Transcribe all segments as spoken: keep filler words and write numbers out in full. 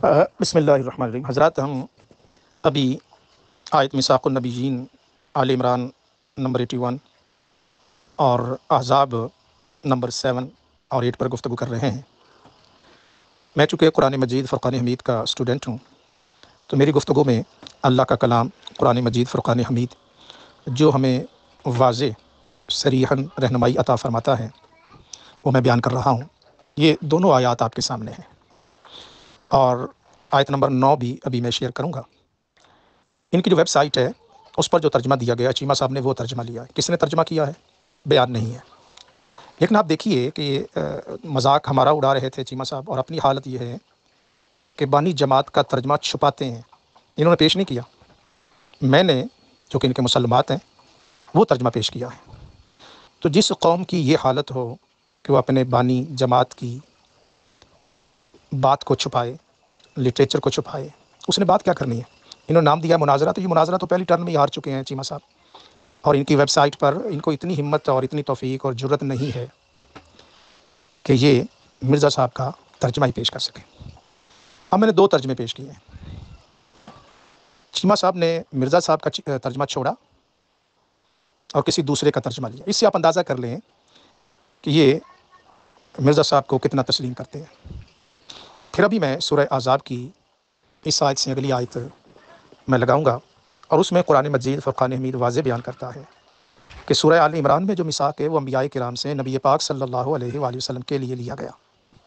بسم اللہ الرحمن الرحیم۔ حضرات، ہم ابھی آیت میثاق النبیین آل عمران نمبر ایٹی ون اور احزاب نمبر سیون اور ایٹ پر گفتگو کر رہے ہیں۔ میں چونکہ قرآن مجید فرقان حمید کا اسٹوڈنٹ ہوں، تو میری گفتگو میں اللہ کا کلام قرآن مجید فرقان حمید جو ہمیں واضح صریحاً رہنمائی عطا فرماتا ہے وہ میں بیان کر رہا ہوں۔ یہ دونوں آیات آپ کے سامنے ہیں، اور آیت نمبر نو بھی ابھی میں شیئر کروں گا۔ ان کی جو ویب سائٹ ہے اس پر جو ترجمہ دیا گیا ہے، چیمہ صاحب نے وہ ترجمہ لیا ہے۔ کس نے ترجمہ کیا ہے بیان نہیں ہے، لیکن آپ دیکھیے کہ مذاق ہمارا اڑا رہے تھے چیمہ صاحب، اور اپنی حالت یہ ہے کہ بانی جماعت کا ترجمہ چھپاتے ہیں۔ انہوں نے پیش نہیں کیا، میں نے جو کہ ان کے مسلمات ہیں وہ ترجمہ پیش کیا ہے۔ تو جس قوم کی یہ حالت ہو کہ وہ اپنے بانی جماعت کی بات کو چھپائے، لٹریچر کو چھپائے، اس نے بات کیا کرنی ہے؟ انہوں نے نام دیا مناظرہ، تو یہ مناظرہ تو پہلی ٹرن میں ہی ہار چکے ہیں چیمہ صاحب، اور ان کی ویب سائٹ پر ان کو اتنی ہمت اور اتنی توفیق اور جرت نہیں ہے کہ یہ مرزا صاحب کا ترجمہ ہی پیش کر سکیں۔ اب میں نے دو ترجمے پیش کیے ہیں۔ چیمہ صاحب نے مرزا صاحب کا ترجمہ چھوڑا اور کسی دوسرے کا ترجمہ لیا۔ اس سے آپ اندازہ کر لیں کہ یہ مرزا صاحب کو کتنا تسلیم کرتے ہیں۔ پھر ابھی میں سورہ احزاب کی اس آیت سے اگلی آیت میں لگاؤں گا، اور اس میں قرآن مجید فرقان حمید واضح بیان کرتا ہے کہ سورہ آل عمران میں جو میثاق ہے وہ انبیاء کرام سے نبی پاک صلی اللہ علیہ وآلہ وسلم کے لیے لیا گیا،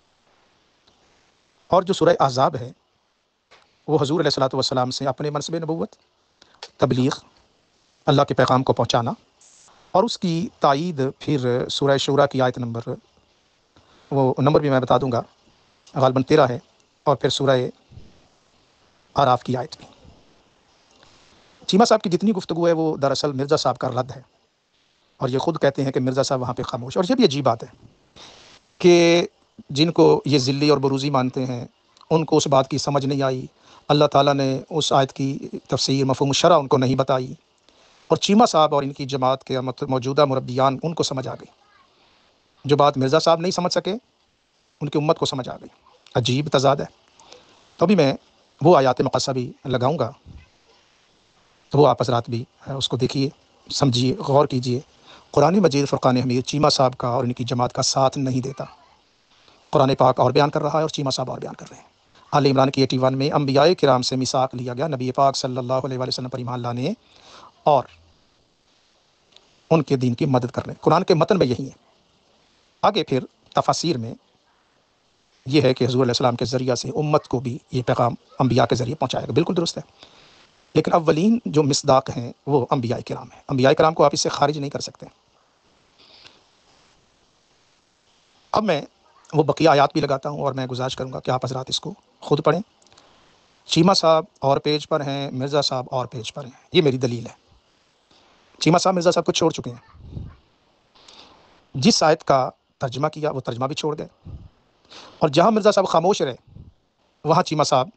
اور جو سورہ احزاب ہے وہ حضور علیہ الصلوۃ والسلام سے اپنے منصب نبوت، تبلیغ، اللہ کے پیغام کو پہنچانا، اور اس کی تائید پھر سورہ شورا کی آیت نمبر، وہ نمبر بھی میں بتا دوں گا، غالباً تیرہ ہے، اور پھر سورہ اعراف کی آیت بھی۔ چیمہ صاحب کی جتنی گفتگو ہے وہ دراصل مرزا صاحب کا رد ہے، اور یہ خود کہتے ہیں کہ مرزا صاحب وہاں پہ خاموش۔ اور یہ بھی عجیب بات ہے کہ جن کو یہ ذلی اور بروزی مانتے ہیں ان کو اس بات کی سمجھ نہیں آئی، اللہ تعالیٰ نے اس آیت کی تفسیر مفہوم الشرع ان کو نہیں بتائی، اور چیمہ صاحب اور ان کی جماعت کے موجودہ مربیان ان کو سمجھ آ گئی۔ جو بات مرزا صاحب نہیں سمجھ سکے ان کی امت کو سمجھ آ گئی۔ عجیب تضاد ہے۔ تو ابھی میں وہ آیات مقدسہ بھی لگاؤں گا، تو وہ آپ حضرات بھی اس کو دیکھیے، سمجھیے، غور کیجیے۔ قرآن مجید فرقان حمید چیمہ صاحب کا اور ان کی جماعت کا ساتھ نہیں دیتا۔ قرآن پاک اور بیان کر رہا ہے اور چیمہ صاحب اور بیان کر رہے ہیں۔ آل عمران کی ایٹی ون میں انبیاء کرام سے میثاق لیا گیا نبی پاک صلی اللہ علیہ وآلہ وسلم پر ایمان لانے اور ان کے دین کی مدد کرنے۔ قرآن کے متن میں یہی ہے۔ آگے پھر تفاسیر میں یہ ہے کہ حضور علیہ السلام کے ذریعہ سے امت کو بھی یہ پیغام انبیاء کے ذریعے پہنچائے گا۔ بالکل درست ہے، لیکن اولین جو مصداق ہیں وہ انبیاء کرام ہیں۔ انبیاء کرام کو آپ اس سے خارج نہیں کر سکتے۔ اب میں وہ بقیہ آیات بھی لگاتا ہوں، اور میں گزارش کروں گا کہ آپ حضرات اس کو خود پڑھیں۔ چیمہ صاحب اور پیج پر ہیں، مرزا صاحب اور پیج پر ہیں، یہ میری دلیل ہے۔ چیمہ صاحب مرزا صاحب کو چھوڑ چکے ہیں۔ جس آیت کا ترجمہ کیا وہ ترجمہ بھی چھوڑ گئے، اور جہاں مرزا صاحب خاموش رہے وہاں چیمہ صاحب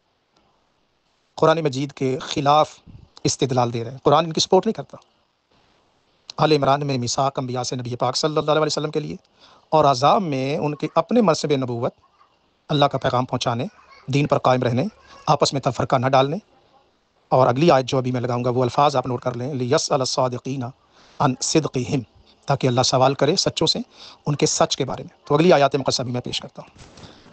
قرآن مجید کے خلاف استدلال دے رہے ہیں۔ قرآن ان کی سپورٹ نہیں کرتا۔ آل عمران میں میثاق انبیاء سے نبی پاک صلی اللہ علیہ وسلم کے لیے، اور احزاب میں ان کے اپنے منصب نبوت، اللہ کا پیغام پہنچانے، دین پر قائم رہنے، آپس میں تفرقہ نہ ڈالنے۔ اور اگلی آیت جو ابھی میں لگاؤں گا وہ الفاظ آپ نوٹ کر لیں، لِيَسْأَلَ الصَّادِقِينَ عَنْ صِدْقِهِمْ، تاکہ اللہ سوال کرے سچوں سے ان کے سچ کے بارے میں۔ تو اگلی آیات مقدسہ بھی میں پیش کرتا ہوں۔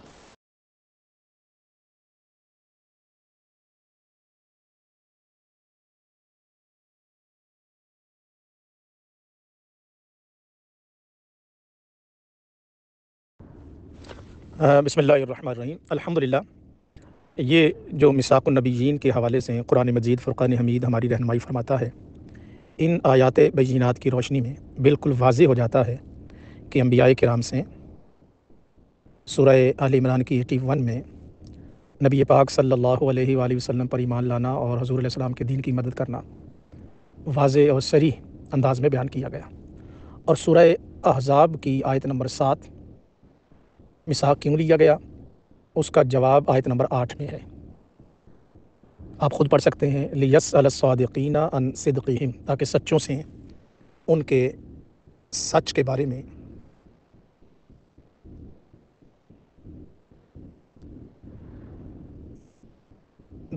بسم اللہ الرحمن الرحیم۔ الحمدللہ، یہ جو میثاق النبیین کے حوالے سے قرآن مجید فرقان حمید ہماری رہنمائی فرماتا ہے، ان آیات بینات کی روشنی میں بالکل واضح ہو جاتا ہے کہ انبیاء کرام سے سورہ آل عمران کی ایٹی ون میں نبی پاک صلی اللہ علیہ وآلہ وسلم پر ایمان لانا اور حضور علیہ السلام کے دین کی مدد کرنا واضح اور صریح انداز میں بیان کیا گیا۔ اور سورہ احزاب کی آیت نمبر سات میثاق کیوں لیا گیا، اس کا جواب آیت نمبر آٹھ میں ہے، آپ خود پڑھ سکتے ہیں۔ لِيَسْأَلَ الصَّادِقِينَ عَنْ صِدْقِهِمْ، تاکہ سچوں سے ان کے سچ کے بارے میں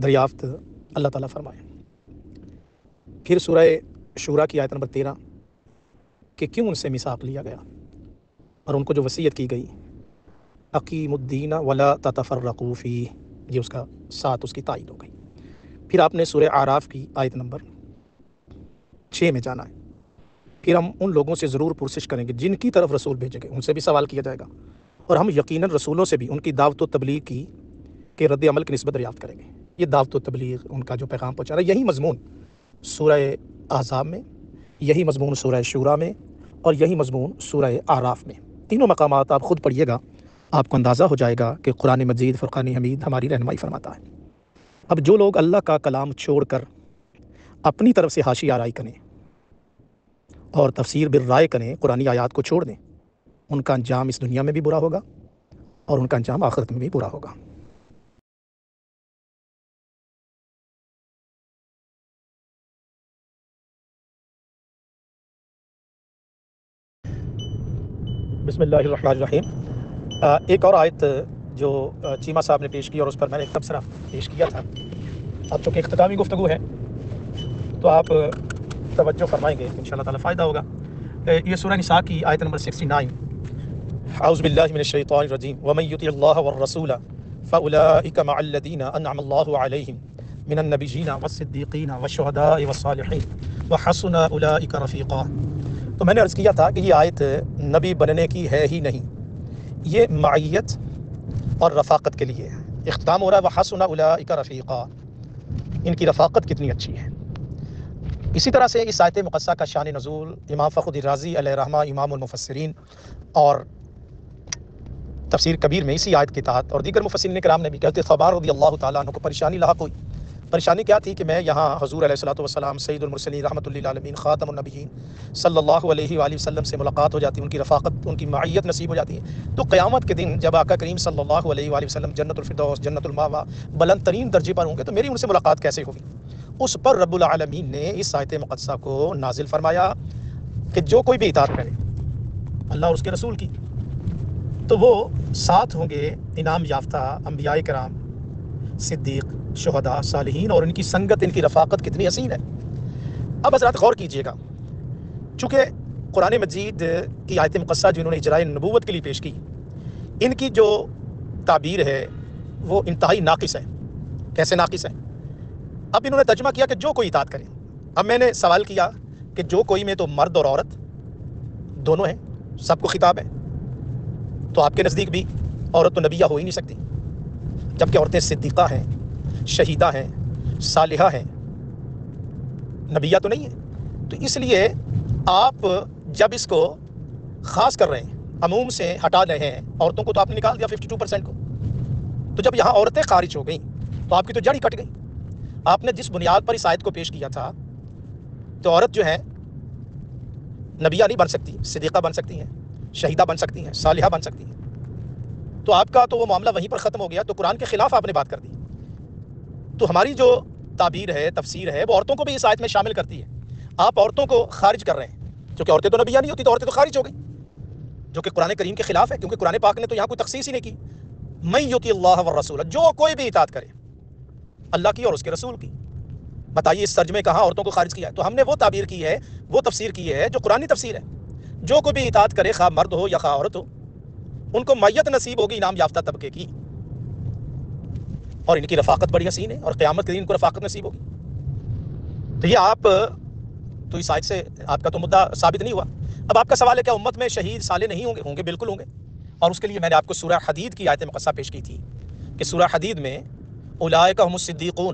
دریافت اللہ تعالیٰ فرمائے۔ پھر سورہ شورا کی آیت نمبر تیرہ کہ کیوں ان سے میثاق لیا گیا اور ان کو جو وصیت کی گئی، اقیم الدین ولا تتفرقوا فیہ، یہ اس کا ساتھ اس کی تائید ہو گئی۔ پھر آپ نے سورہ اعراف کی آیت نمبر چھ میں جانا ہے، پھر ہم ان لوگوں سے ضرور پرسش کریں گے جن کی طرف رسول بھیجے گئے، ان سے بھی سوال کیا جائے گا، اور ہم یقیناً رسولوں سے بھی ان کی دعوت و تبلیغ کی کے رد عمل کی نسبت دریافت کریں گے۔ یہ دعوت و تبلیغ، ان کا جو پیغام پہنچا رہا ہے، یہی مضمون سورہ احزاب میں، یہی مضمون سورہ شورا میں، اور یہی مضمون سورہ اعراف میں۔ تینوں مقامات آپ خود پڑھیے گا، آپ کو اندازہ ہو جائے گا کہ قرآن مجید فرقان حمید ہماری رہنمائی فرماتا ہے۔ اب جو لوگ اللہ کا کلام چھوڑ کر اپنی طرف سے حاشی آرائی کریں اور تفسیر بالرائے کریں، قرآنی آیات کو چھوڑ دیں، ان کا انجام اس دنیا میں بھی برا ہوگا اور ان کا انجام آخرت میں بھی برا ہوگا۔ بسم اللہ الرحمن الرحیم۔ آ، ایک اور آیت جو آ، چیمہ صاحب نے پیش کی اور اس پر میں نے ایک تبصرہ پیش کیا تھا، اب چونکہ اختتامی گفتگو ہے تو آپ توجہ فرمائیں گے، ان شاء اللہ تعالیٰ فائدہ ہوگا۔ اے، یہ سورہ نساء کی آیت نمبر انہتر، اعوذ باللہ من الشیطان الرجیم، ومن یطع اللہ والرسول فاولئک مع الذین انعم اللہ علیہم من النبیین والصدیقین والشہداء والصالحین وحسن اولئک رفیقا۔ تو میں نے عرض کیا تھا کہ یہ آیت نبی بننے کی ہے ہی نہیں، یہ معیت اور رفاقت کے لیے ہے۔ اختتام ہو رہا ہے وحسن اولئک رفیقا، ان کی رفاقت کتنی اچھی ہے۔ اسی طرح سے اس آیت مقدسہ کا شان نزول امام فخر الدین رازی علیہ رحمہ، امام المفسرین، اور تفسیر کبیر میں اسی آیت کے تحت اور دیگر مفسرین کرام نے بھی کہتے، ثوبان رضی اللہ تعالیٰ عنہ کو پریشانی لاحق ہوئی۔ پریشانی کیا تھی کہ میں یہاں حضور علیہ الصلوۃ والسلام سید المرسلین رحمۃ اللہ عالمین خاتم النبیین صلی اللہ علیہ وآلہ وسلم سے ملاقات ہو جاتی، ان کی رفاقت، ان کی معیت نصیب ہو جاتی ہے، تو قیامت کے دن جب آقا کریم صلی اللہ علیہ وآلہ وسلم جنت الفردوس، جنت المأویٰ، بلند ترین درجے پر ہوں گے، تو میری ان سے ملاقات کیسے ہوگی؟ اس پر رب العالمین نے اس آیت مقدسہ کو نازل فرمایا کہ جو کوئی بھی اطاعت کرے اللہ اور اس کے رسول کی، تو وہ ساتھ ہوں گے انعام یافتہ انبیاء کرام، صدیق، شہداء، صالحین، اور ان کی سنگت، ان کی رفاقت کتنی حسین ہے۔ اب حضرات غور کیجئے گا، چونکہ قرآن مجید کی آیت مقدسہ جو انہوں نے اجرائے نبوت کے لیے پیش کی، ان کی جو تعبیر ہے وہ انتہائی ناقص ہے۔ کیسے ناقص ہے؟ اب انہوں نے ترجمہ کیا کہ جو کوئی اطاعت کرے۔ اب میں نے سوال کیا کہ جو کوئی میں تو مرد اور عورت دونوں ہیں، سب کو خطاب ہے، تو آپ کے نزدیک بھی عورت تو نبیہ ہو ہی نہیں سکتی، جبکہ عورتیں صدیقہ ہیں، شہیدہ ہیں، صالحہ ہیں، نبیہ تو نہیں ہے۔ تو اس لیے آپ جب اس کو خاص کر رہے ہیں، عموم سے ہٹا رہے ہیں، عورتوں کو تو آپ نے نکال دیا ففٹی ٹو پرسینٹ کو، تو جب یہاں عورتیں خارج ہو گئیں تو آپ کی تو جڑ ہی کٹ گئی۔ آپ نے جس بنیاد پر اس آیت کو پیش کیا تھا، تو عورت جو ہے نبیہ نہیں بن سکتی، صدیقہ بن سکتی ہیں، شہیدہ بن سکتی ہیں، صالحہ بن سکتی ہیں، تو آپ کا تو وہ معاملہ وہیں پر ختم ہو گیا، تو قرآن کے خلاف آپ نے بات کر دی۔ تو ہماری جو تعبیر ہے، تفسیر ہے، وہ عورتوں کو بھی اس آیت میں شامل کرتی ہے۔ آپ عورتوں کو خارج کر رہے ہیں، کیونکہ عورتیں تو نبیہ نہیں ہوتی، تو عورتیں تو خارج ہو گئیں، جو کہ قرآن کریم کے خلاف ہے، کیونکہ قرآن پاک نے تو یہاں کوئی تخصیص ہی نہیں کی۔ من یطع اللہ والرسول، جو کوئی بھی اطاعت کرے اللہ کی اور اس کے رسول کی۔ بتائیے اس ترجمے کہاں عورتوں کو خارج کیا ہے؟ تو ہم نے وہ تعبیر کی ہے، وہ تفسیر کی ہے جو قرآنی تفسیر ہے۔ جو کوئی بھی اطاعت کرے، خواہ مرد ہو یا خواہ عورت ہو، ان کو معیت نصیب ہوگی انعام یافتہ طبقے کی، اور ان کی رفاقت بڑی حسین ہے، اور قیامت کے دن ان کو رفاقت نصیب ہوگی۔ تو یہ آپ تو اس آیت سے آپ کا تو مدعا ثابت نہیں ہوا۔ اب آپ کا سوال ہے کہ امت میں شہید صالح نہیں ہوں گے؟ ہوں گے، بالکل ہوں گے، اور اس کے لیے میں نے آپ کو سورہ حدید کی آیت مقدسہ پیش کی تھی کہ سورہ حدید میں اولئک هم الصدیقون،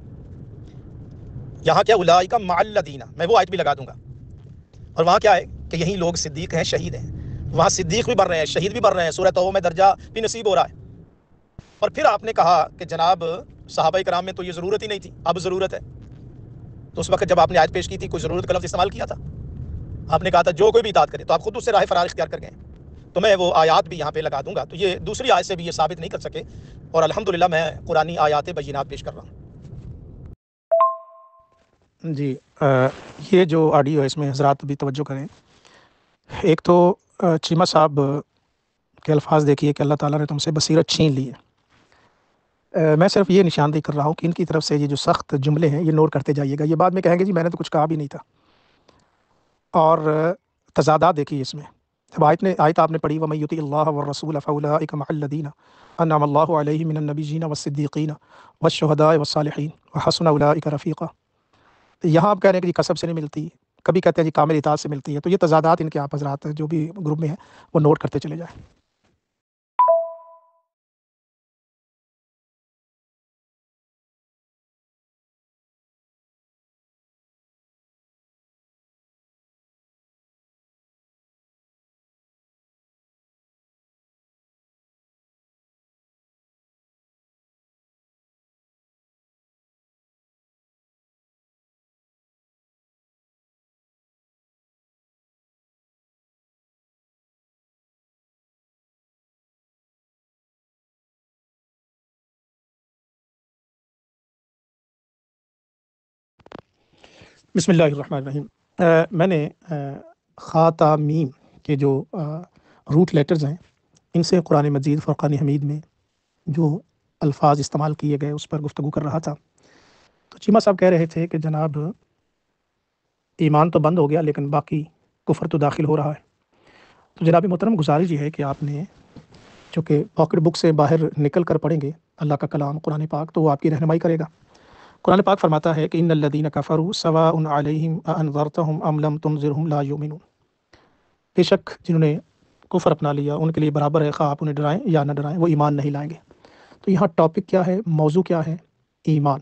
یہاں کیا اولئک مع الذین، میں وہ آیت بھی لگا دوں گا، اور وہاں کیا ہے کہ یہی لوگ صدیق ہیں، شہید ہیں، وہاں صدیق بھی بڑھ رہے ہیں، شہید بھی بڑھ رہے ہیں، سورہ توبہ میں درجہ بھی نصیب ہو رہا ہے۔ اور پھر آپ نے کہا کہ جناب صحابہ کرام میں تو یہ ضرورت ہی نہیں تھی، اب ضرورت ہے۔ تو اس وقت جب آپ نے آیت پیش کی تھی، کوئی ضرورت کا لفظ استعمال کیا تھا؟ آپ نے کہا تھا جو کوئی بھی اطاعت کرے، تو آپ خود اس سے راہ فرار اختیار کر گئے۔ تو میں وہ آیات بھی یہاں پہ لگا دوں گا، تو یہ دوسری آیت سے بھی یہ ثابت نہیں کر سکے، اور الحمدللہ میں قرآنی آیات بینات پیش کر رہا ہوں۔ جی، آ، یہ جو آڈیو ہے اس میں حضرات بھی توجہ کریں۔ ایک تو آ، چیمہ صاحب کے الفاظ دیکھیے کہ اللہ تعالیٰ نے تم سے بصیرت چھین لی ہے۔ میں صرف یہ نشاندہی کر رہا ہوں کہ ان کی طرف سے یہ جو سخت جملے ہیں یہ نوٹ کرتے جائیے گا، یہ بعد میں کہیں گے جی میں نے تو کچھ کہا بھی نہیں تھا۔ اور تضادات دیکھیے اس میں، جب آیت نے آیت آپ نے پڑھی وَمَن یُطِعِ اللَّهَ وَالرَّسُولَ فَأُولَٰئِکَ مَعَ الَّذِينَ أَنْعَمَ اللَّهُ عَلَيْهِم مِّنَ النَّبِيِّينَ وَالصِّدِّيقِينَ وَالشُّهَدَاءِ وَالصَّالِحِينَ وَحَسُنَ أُولَٰئِکَ رَفِیقًا۔ یہاں آپ کہہ رہے ہیں کہ جی کسب سے نہیں ملتی، کبھی کہتے ہیں جی کامل اطاعت سے ملتی ہے، تو یہ تضادات ان کے آپ حضرات جو بھی گروپ میں ہیں وہ نوٹ کرتے چلے جائیں۔ بسم اللہ الرحمن الرحیم۔ آ، میں نے آ، خا تا میم کے جو آ، روٹ لیٹرز ہیں ان سے قرآن مجید فرقان حمید میں جو الفاظ استعمال کیے گئے اس پر گفتگو کر رہا تھا۔ تو چیمہ صاحب کہہ رہے تھے کہ جناب ایمان تو بند ہو گیا لیکن باقی کفر تو داخل ہو رہا ہے۔ تو جناب محترم گزارش یہ ہے کہ آپ نے چونکہ پاکٹ بک سے باہر نکل کر پڑھیں گے اللہ کا کلام قرآن پاک تو وہ آپ کی رہنمائی کرے گا۔ قرآن پاک فرماتا ہے کہ ان الذین کفروا سواء علیہم اانذرتہم ام لم تنذرہم لا یؤمنون۔ بے شک جنہوں نے کفر اپنا لیا ان کے لیے برابر ہے خواہ آپ انہیں ڈرائیں یا نہ ڈرائیں، وہ ایمان نہیں لائیں گے۔ تو یہاں ٹاپک کیا ہے، موضوع کیا ہے؟ ایمان۔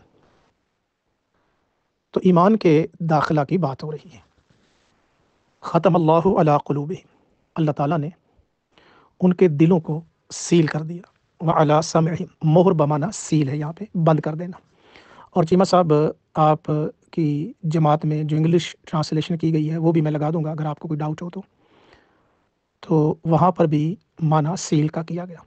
تو ایمان کے داخلہ کی بات ہو رہی ہے۔ ختم اللہ علی قلوبہم، اللہ تعالیٰ نے ان کے دلوں کو سیل کر دیا۔ وعلی سمعہم، مہر بمانا سیل ہے یہاں پہ، بند کر دینا۔ اور چیمہ صاحب آپ کی جماعت میں جو انگلش ٹرانسلیشن کی گئی ہے وہ بھی میں لگا دوں گا اگر آپ کو کوئی ڈاؤٹ ہو تو تو وہاں پر بھی معنی سیل کا کیا گیا،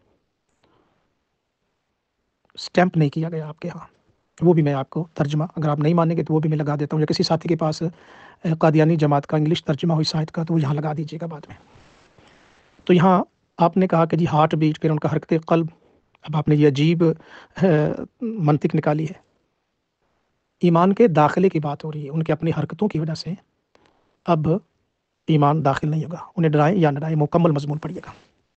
سٹیمپ نہیں کیا گیا آپ کے ہاں، وہ بھی میں آپ کو ترجمہ اگر آپ نہیں مانیں گے تو وہ بھی میں لگا دیتا ہوں، یا کسی ساتھی کے پاس قادیانی جماعت کا انگلش ترجمہ ہوئی سائٹ کا تو وہ یہاں لگا دیجیے گا بعد میں۔ تو یہاں آپ نے کہا کہ جی ہارٹ بیٹ، پھر ان کا حرکت قلب، اب آپ نے یہ عجیب منطق نکالی ہے۔ ایمان کے داخلے کی بات ہو رہی ہے، ان کے اپنی حرکتوں کی وجہ سے اب ایمان داخل نہیں ہوگا، انہیں ڈرائیں یا نہ ڈرائیں، مکمل مضمون پڑھیے گا۔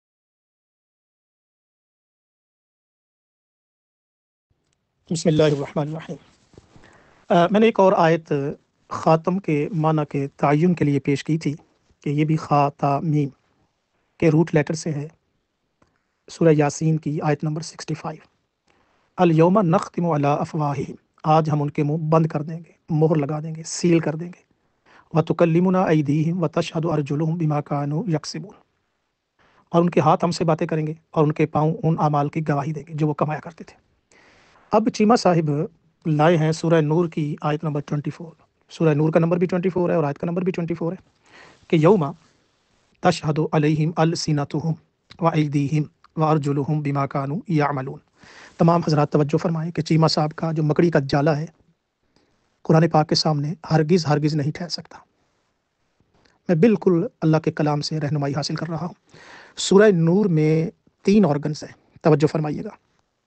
بسم اللہ الرحمن الرحیم۔ آ، میں نے ایک اور آیت خاتم کے معنی کے تعین کے لیے پیش کی تھی کہ یہ بھی خا تا میم کے روٹ لیٹر سے ہے، سورہ یاسین کی آیت نمبر سکسٹی فائیو۔ الیوم نختم علی افواہہم، آج ہم ان کے منہ بند کر دیں گے، مہر لگا دیں گے، سیل کر دیں گے۔ وتکلمنا ایدیہم وتشہد ارجلہم بما کانوا یکسبون، اور ان کے ہاتھ ہم سے باتیں کریں گے اور ان کے پاؤں ان اعمال کی گواہی دیں گے جو وہ کمایا کرتے تھے۔ اب چیمہ صاحب لائے ہیں سورہ نور کی آیت نمبر چونٹی فور، سورہ نور کا نمبر بھی چونٹی فور ہے اور آیت کا نمبر بھی چونٹی فور ہے کہ یوم تشہد علیہم السنتہم وایدیہم وارجلہم بما کانوا یعملون۔ تمام حضرات توجہ فرمائیں کہ چیمہ صاحب کا جو مکڑی کا جالا ہے قرآن پاک کے سامنے ہرگز ہرگز نہیں ٹھہر سکتا۔ میں بالکل اللہ کے کلام سے رہنمائی حاصل کر رہا ہوں۔ سورہ نور میں تین آرگنز ہیں، توجہ فرمائیے گا۔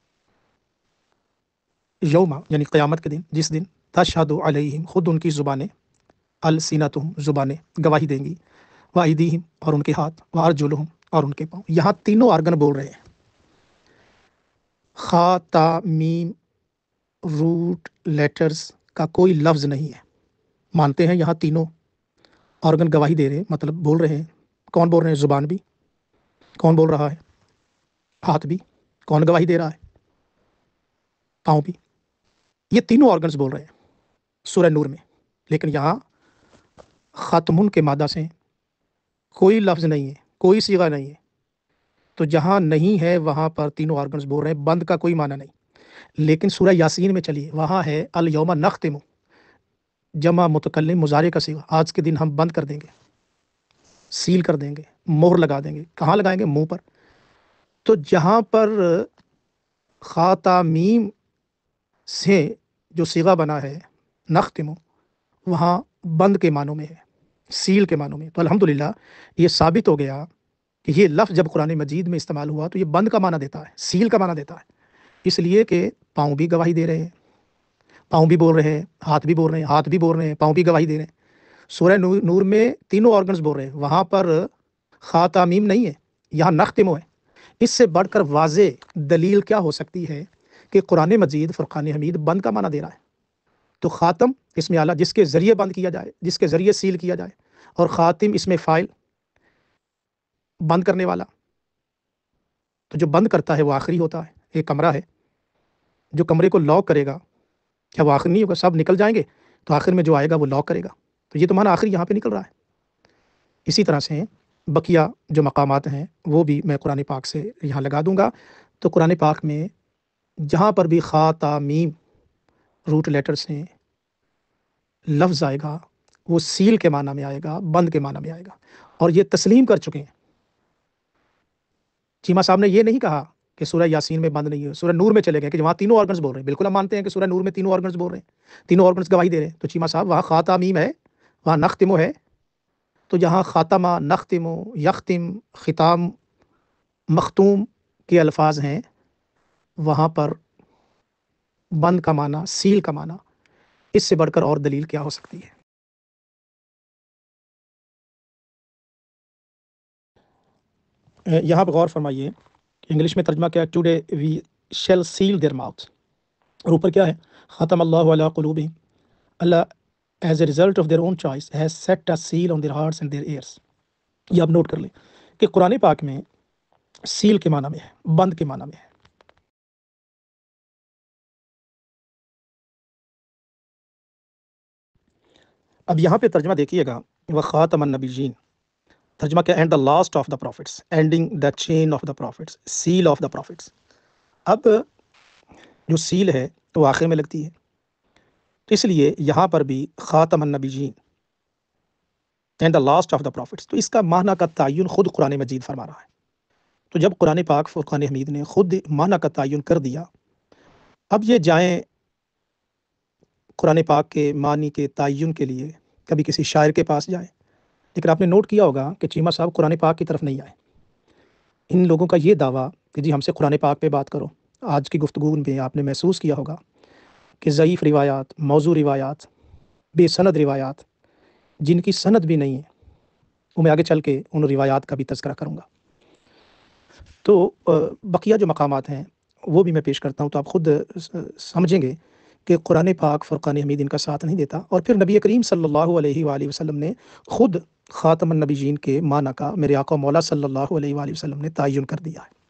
یوم یعنی قیامت کے دن، جس دن تشہد علیہم، خود ان کی زبانیں، السنتہم زبانیں گواہی دیں گی، وایدیہم اور ان کے ہاتھ، وارجلہم اور ان کے پاؤں۔ یہاں تینوں آرگن بول رہے ہیں، خا تا میم روٹ لیٹرز کا کوئی لفظ نہیں ہے، مانتے ہیں یہاں تینوں آرگن گواہی دے رہے ہیں، مطلب بول رہے ہیں۔ کون بول رہے ہیں؟ زبان بھی۔ کون بول رہا ہے؟ ہاتھ بھی۔ کون گواہی دے رہا ہے؟ پاؤں بھی۔ یہ تینوں آرگنز بول رہے ہیں سورہ نور میں، لیکن یہاں خاتمن کے مادہ سے کوئی لفظ نہیں ہے، کوئی صیغہ نہیں ہے، تو جہاں نہیں ہے وہاں پر تینوں آرگنز بول رہے ہیں، بند کا کوئی معنی نہیں۔ لیکن سورہ یاسین میں چلیے، وہاں ہے الیوم نختم، جمع متکلم مضارع کا صیغہ، آج کے دن ہم بند کر دیں گے، سیل کر دیں گے، مہر لگا دیں گے۔ کہاں لگائیں گے؟ منہ پر۔ تو جہاں پر خا تا میم سے جو صیغہ بنا ہے نختم، وہاں بند کے معنوں میں ہے، سیل کے معنوں میں۔ تو الحمدللہ یہ ثابت ہو گیا کہ یہ لفظ جب قرآن مجید میں استعمال ہوا تو یہ بند کا معنی دیتا ہے، سیل کا معنی دیتا ہے۔ اس لیے کہ پاؤں بھی گواہی دے رہے ہیں، پاؤں بھی بول رہے ہیں، ہاتھ بھی بول رہے ہیں، ہاتھ بھی بول رہے ہیں، پاؤں بھی گواہی دے رہے ہیں۔ سورہ نور نور میں تینوں آرگنز بول رہے ہیں، وہاں پر خاتمیم نہیں ہے، یہاں نختم ہے۔ اس سے بڑھ کر واضح دلیل کیا ہو سکتی ہے کہ قرآن مجید فرقان حمید بند کا معنی دے رہا ہے؟ تو خاتم اسم اعلیٰ جس کے ذریعے بند کیا جائے، جس کے ذریعے سیل کیا جائے، اور خاتم اسم فاعل بند کرنے والا، تو جو بند کرتا ہے وہ آخری ہوتا ہے۔ ایک کمرہ ہے، جو کمرے کو لاک کرے گا، کیا وہ آخر نہیں ہوگا؟ سب نکل جائیں گے تو آخر میں جو آئے گا وہ لاک کرے گا، تو یہ تو معنی آخری یہاں پہ نکل رہا ہے۔ اسی طرح سے بقیہ جو مقامات ہیں وہ بھی میں قرآن پاک سے یہاں لگا دوں گا۔ تو قرآن پاک میں جہاں پر بھی خا تا میم روٹ لیٹر سے لفظ آئے گا وہ سیل کے معنی میں آئے گا، بند کے معنی میں آئے گا، اور یہ تسلیم کر چکے ہیں۔ چیمہ صاحب نے یہ نہیں کہا کہ سورہ یاسین میں بند نہیں ہے، سورہ نور میں چلے گئے کہ وہاں تینوں آرگنز بول رہے ہیں۔ بالکل ہم مانتے ہیں کہ سورہ نور میں تینوں آرگنز بول رہے ہیں، تینوں آرگنز گواہی دے رہے ہیں۔ تو چیمہ صاحب وہاں خا تا میم ہے، وہاں نختم ہے، تو جہاں خاتمہ، نختم، یختم، ختام، مختوم کے الفاظ ہیں، وہاں پر بند کا معنی، سیل کا معنی، اس سے بڑھ کر اور دلیل کیا ہو سکتی ہے؟ یہاں پہ غور فرمائیے، انگلش میں ترجمہ کیا ہے، today we shall seal their mouth, اور اوپر کیا ہے، ختم اللہ علی قلوبہم، اللہ as a result of their own choice has set a seal on their hearts and their ears. یہ آپ نوٹ کر لیں کہ قرآن پاک میں سیل کے معنی میں ہے، بند کے معنی میں ہے۔ اب یہاں پہ ترجمہ دیکھیے گا، وخاتم النبیین، ترجمہ کیا، and the last of the prophets, ending the chain of the prophets, seal of the prophets. اب جو سیل ہے تو آخر میں لگتی ہے، تو اس لیے یہاں پر بھی خاتم النبیین and the last of the prophets, تو اس کا معنی کا تعین خود قرآن مجید فرما رہا ہے۔ تو جب قرآن پاک فرقان حمید نے خود معنی کا تعین کر دیا، اب یہ جائیں قرآن پاک کے معنی کے تعین کے لیے کبھی کسی شاعر کے پاس جائیں، لیکن آپ نے نوٹ کیا ہوگا کہ چیمہ صاحب قرآن پاک کی طرف نہیں آئے۔ ان لوگوں کا یہ دعویٰ کہ جی ہم سے قرآن پاک پہ بات کرو، آج کی گفتگو میں آپ نے محسوس کیا ہوگا کہ ضعیف روایات، موضوع روایات، بے سند روایات، جن کی سند بھی نہیں ہے، وہ میں آگے چل کے ان روایات کا بھی تذکرہ کروں گا۔ تو بقیہ جو مقامات ہیں وہ بھی میں پیش کرتا ہوں، تو آپ خود سمجھیں گے کہ قرآن پاک فرقان حمید ان کا ساتھ نہیں دیتا، اور پھر نبی کریم صلی اللہ علیہ وآلہ وسلم نے خود خاتم النبیین کے معنی کا میرے آقا مولا صلی اللہ علیہ وآلہ وسلم نے تعین کر دیا ہے۔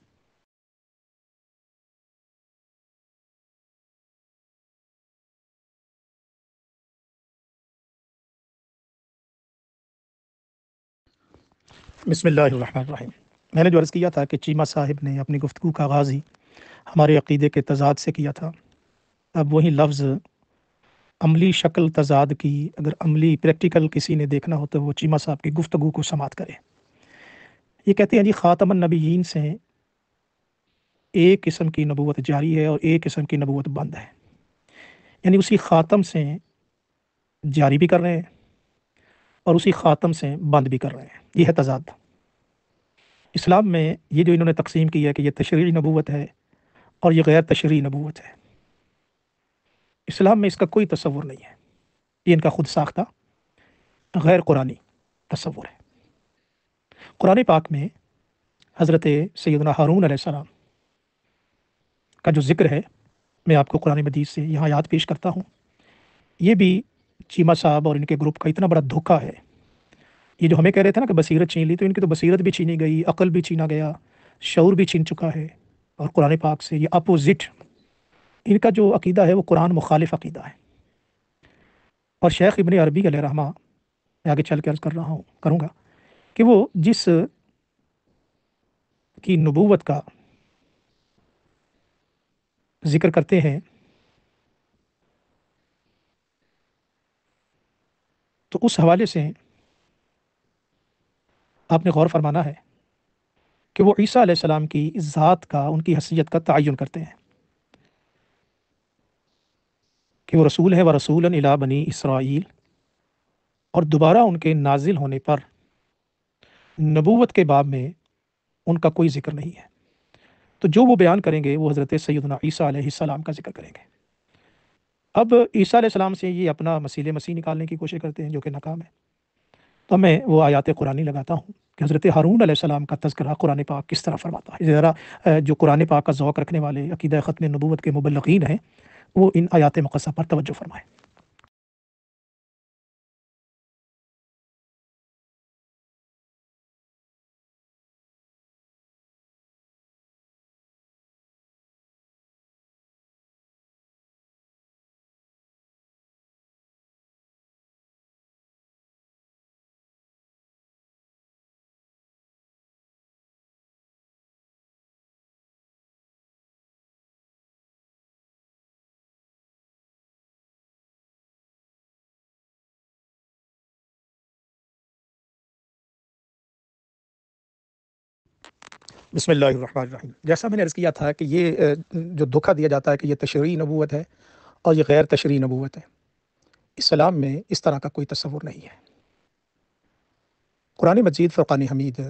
بسم اللہ الرحمن الرحیم۔ میں نے جو عرض کیا تھا کہ چیمہ صاحب نے اپنی گفتگو کا آغاز ہی ہمارے عقیدے کے تضاد سے کیا تھا، اب وہی لفظ عملی شکل تضاد کی اگر عملی پریکٹیکل کسی نے دیکھنا ہو تو وہ چیمہ صاحب کی گفتگو کو سماعت کرے۔ یہ کہتے ہیں جی خاتم النبیین سے ایک قسم کی نبوت جاری ہے اور ایک قسم کی نبوت بند ہے، یعنی اسی خاتم سے جاری بھی کر رہے ہیں اور اسی خاتم سے بند بھی کر رہے ہیں، یہ ہے تضاد۔ اسلام میں یہ جو انہوں نے تقسیم کی ہے کہ یہ تشریعی نبوت ہے اور یہ غیر تشریعی نبوت ہے، اسلام میں اس کا کوئی تصور نہیں ہے، یہ ان کا خود ساختہ غیر قرآنی تصور ہے۔ قرآن پاک میں حضرت سیدنا ہارون علیہ السلام کا جو ذکر ہے، میں آپ کو قرآن مجید سے یہاں یاد پیش کرتا ہوں۔ یہ بھی چیمہ صاحب اور ان کے گروپ کا اتنا بڑا دھوکہ ہے۔ یہ جو ہمیں کہہ رہے تھے نا کہ بصیرت چھین لی، تو ان کی تو بصیرت بھی چھینی گئی، عقل بھی چھینا گیا، شعور بھی چھین چکا ہے، اور قرآن پاک سے یہ اپوزٹ ان کا جو عقیدہ ہے وہ قرآن مخالف عقیدہ ہے۔ اور شیخ ابن عربی علیہ رحمہ، میں آگے چل کے عرض کر رہا ہوں کروں گا کہ وہ جس کی نبوت کا ذکر کرتے ہیں تو اس حوالے سے آپ نے غور فرمانا ہے کہ وہ عیسیٰ علیہ السلام کی ذات کا، ان کی حیثیت کا تعین کرتے ہیں کہ وہ رسول ہے، ورسولاً الی بنی اسرائیل، اور دوبارہ ان کے نازل ہونے پر نبوت کے باب میں ان کا کوئی ذکر نہیں ہے۔ تو جو وہ بیان کریں گے وہ حضرت سیدنا عیسیٰ علیہ السلام کا ذکر کریں گے۔ اب عیسیٰ علیہ السلام سے یہ اپنا مسیل مسیح نکالنے کی کوشش کرتے ہیں جو کہ ناکام ہے۔ تو میں وہ آیات قرآنی لگاتا ہوں کہ حضرت ہارون علیہ السلام کا تذکرہ قرآن پاک کس طرح فرماتا ہے۔ ذرا جو قرآن پاک کا ذوق رکھنے والے عقیدہ ختم نبوت کے مبلغین ہیں وہ ان آیات مقدسہ پر توجہ فرمائیں۔ بسم اللہ الرحمن الرحیم۔ جیسا میں نے عرض کیا تھا کہ یہ جو دھوکہ دیا جاتا ہے کہ یہ تشریعی نبوت ہے اور یہ غیر تشریعی نبوت ہے، اسلام میں اس طرح کا کوئی تصور نہیں ہے۔ قرآن مجید فرقان حمید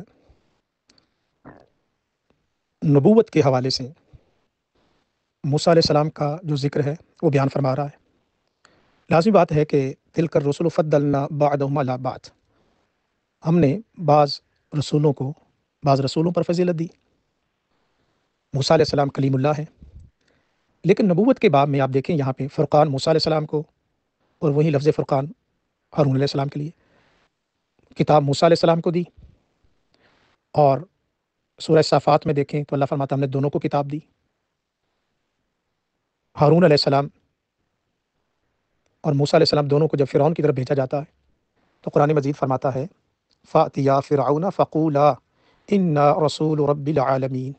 نبوت کے حوالے سے موسیٰ علیہ السلام کا جو ذکر ہے وہ بیان فرما رہا ہے۔ لازمی بات ہے کہ تلک الرسل فضلنا بعضهم علی بعض، ہم نے بعض رسولوں کو بعض رسولوں پر فضیلت دی۔ موسیٰ علیہ السلام کلیم اللہ ہے، لیکن نبوت کے باب میں آپ دیکھیں یہاں پہ فرقان موسیٰ علیہ السلام کو اور وہی لفظ فرقان ہارون علیہ السلام کے لیے کتاب موسیٰ علیہ السلام کو دی، اور سورہ صافات میں دیکھیں تو اللہ فرماتا ہم نے دونوں کو کتاب دی۔ ہارون علیہ السلام اور موسیٰ علیہ السلام دونوں کو جب فرعون کی طرف بھیجا جاتا ہے تو قرآن مجید فرماتا ہے فَأْتِيَا فِرْعَوْنَ فَقُولَا إِنَّا رَسُولُ رَبِّ الْعَالَمِينَ،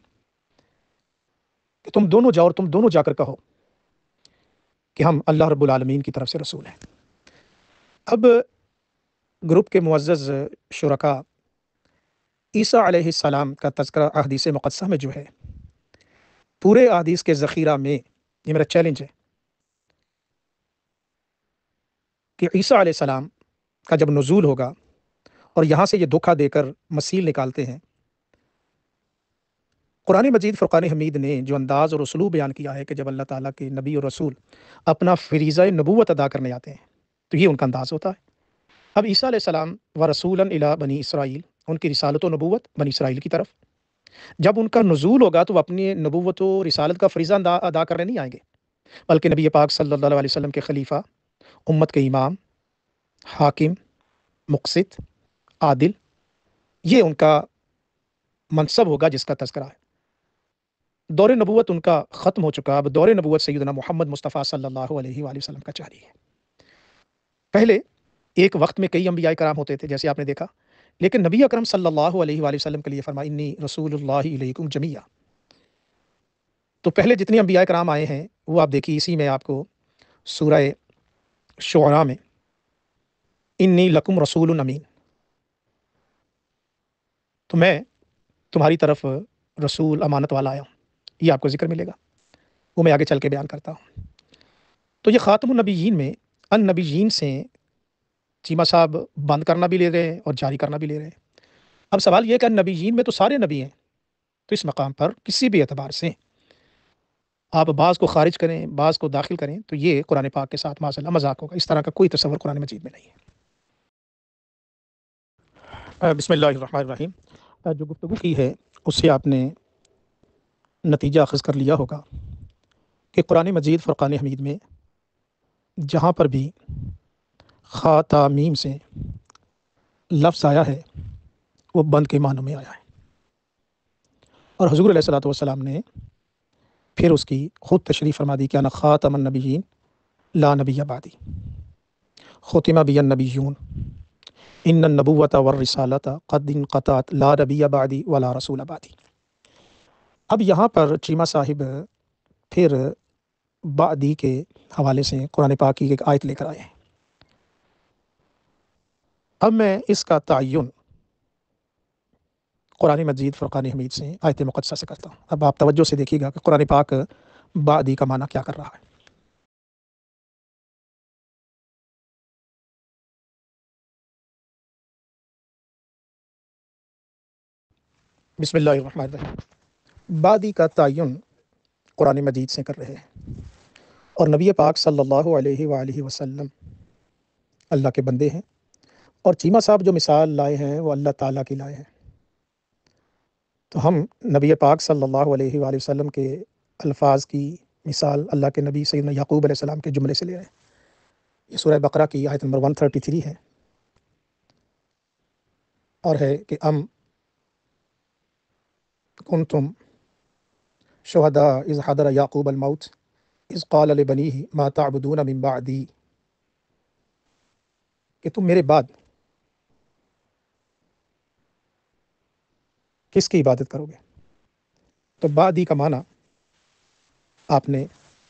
کہ تم دونوں جاؤ اور تم دونوں جا کر کہو کہ ہم اللہ رب العالمین کی طرف سے رسول ہیں۔ اب گروپ کے معزز شرکاء عیسیٰ علیہ السلام کا تذکرہ احادیث مقدسہ میں جو ہے، پورے احادیث کے ذخیرہ میں یہ میرا چیلنج ہے کہ عیسیٰ علیہ السلام کا جب نزول ہوگا اور یہاں سے یہ دھوکہ دے کر مسیل نکالتے ہیں، قرآن مجید فرقان حمید نے جو انداز اور اسلوب بیان کیا ہے کہ جب اللہ تعالیٰ کے نبی اور رسول اپنا فریضہ نبوت ادا کرنے آتے ہیں تو یہ ان کا انداز ہوتا ہے۔ اب عیسیٰ علیہ السلام و رسولا الی بنی اسرائیل، ان کی رسالت و نبوت بنی اسرائیل کی طرف جب ان کا نزول ہوگا تو وہ اپنی نبوت و رسالت کا فریضہ ادا کرنے نہیں آئیں گے، بلکہ نبی پاک صلی اللہ علیہ وسلم کے خلیفہ، امت کے امام، حاکم، مقسط، عادل، یہ ان کا منصب ہوگا جس کا تذکرہ ہے۔ دور نبوت ان کا ختم ہو چکا، اب دور نبوت سیدنا محمد مصطفیٰ صلی اللہ علیہ وآلہ وسلم کا جاری ہے۔ پہلے ایک وقت میں کئی انبیاء کرام ہوتے تھے جیسے آپ نے دیکھا، لیکن نبی اکرم صلی اللہ علیہ وآلہ وسلم کے لیے فرمایا انی رسول اللہ الیکم جمیعا۔ تو پہلے جتنے انبیاء کرام آئے ہیں وہ آپ دیکھیے، اسی میں آپ کو سورہ شعراء میں انی لکم رسول امین، تو میں تمہاری طرف رسول امانت والا آیا ہوں، یہ آپ کو ذکر ملے گا، وہ میں آگے چل کے بیان کرتا ہوں۔ تو یہ خاتم النبیین میں ان نبیین سے چیمہ صاحب بند کرنا بھی لے رہے ہیں اور جاری کرنا بھی لے رہے ہیں۔ اب سوال یہ ہے کہ ان نبیین میں تو سارے نبی ہیں، تو اس مقام پر کسی بھی اعتبار سے آپ بعض کو خارج کریں بعض کو داخل کریں تو یہ قرآن پاک کے ساتھ معاذ اللہ مذاق ہوگا، اس طرح کا کوئی تصور قرآن مجید میں نہیں ہے۔ بسم اللہ الرحمن الرحیم۔ جو گفتگو کی ہے اس سے آپ نے نتیجہ اخذ کر لیا ہوگا کہ قرآن مجید فرقان حمید میں جہاں پر بھی خا تا میم سے لفظ آیا ہے وہ بند کے معنوں میں آیا ہے، اور حضور علیہ الصلوۃ والسلام نے پھر اس کی خود تشریح فرما دی کہ انا خاتم النبیین لا نبی بعدی، ختم بی النبیون ان النبوۃ والرسالۃ قد انقطعت لا نبی بعدی ولا رسول بعدی۔ اب یہاں پر چیمہ صاحب پھر بعدی کے حوالے سے قرآن پاک کی ایک آیت لے کر آئے ہیں۔ اب میں اس کا تعین قرآن مجید فرقان حمید سے آیت مقدسہ سے کرتا ہوں۔ اب آپ توجہ سے دیکھیے گا کہ قرآن پاک بعدی کا معنی کیا کر رہا ہے۔ بسم اللہ الرحمن الرحیم۔ بعدی کا تعین قرآن مجید سے کر رہے ہیں، اور نبی پاک صلی اللہ علیہ وآلہ وسلم اللہ کے بندے ہیں، اور چیمہ صاحب جو مثال لائے ہیں وہ اللہ تعالیٰ کی لائے ہیں۔ تو ہم نبی پاک صلی اللہ علیہ وآلہ وسلم کے الفاظ کی مثال اللہ کے نبی سیدنا یعقوب علیہ السلام کے جملے سے لے رہے ہیں۔ یہ سورہ بقرہ کی آیت نمبر ایک سو تینتیس ہے، اور ہے کہ ام کنتم شہداء اذ حضر یعقوب الموت اذ قال لبنیہ ما تعبدون من بعدی، کہ تم میرے بعد کس کی عبادت کرو گے؟ تو بعدی کا معنی آپ نے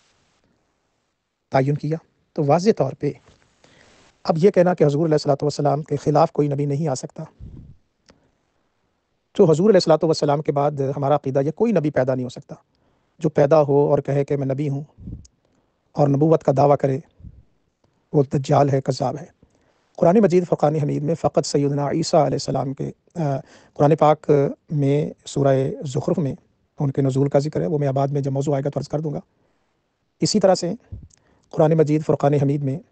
تعین کیا، تو واضح طور پہ اب یہ کہنا کہ حضور علیہ الصلوۃ والسلام کے خلاف کوئی نبی نہیں آ سکتا، جو حضور علیہ الصلوۃ والسلام کے بعد ہمارا عقیدہ یہ کوئی نبی پیدا نہیں ہو سکتا جو پیدا ہو اور کہے کہ میں نبی ہوں اور نبوت کا دعویٰ کرے، وہ دجال ہے، کذاب ہے۔ قرآن مجید فرقان حمید میں فقط سیدنا عیسیٰ علیہ السلام کے قرآن پاک میں سورہ زخرف میں ان کے نزول کا ذکر ہے، وہ میں بعد میں جب موضوع آئے گا تو عرض کر دوں گا۔ اسی طرح سے قرآن مجید فرقان حمید میں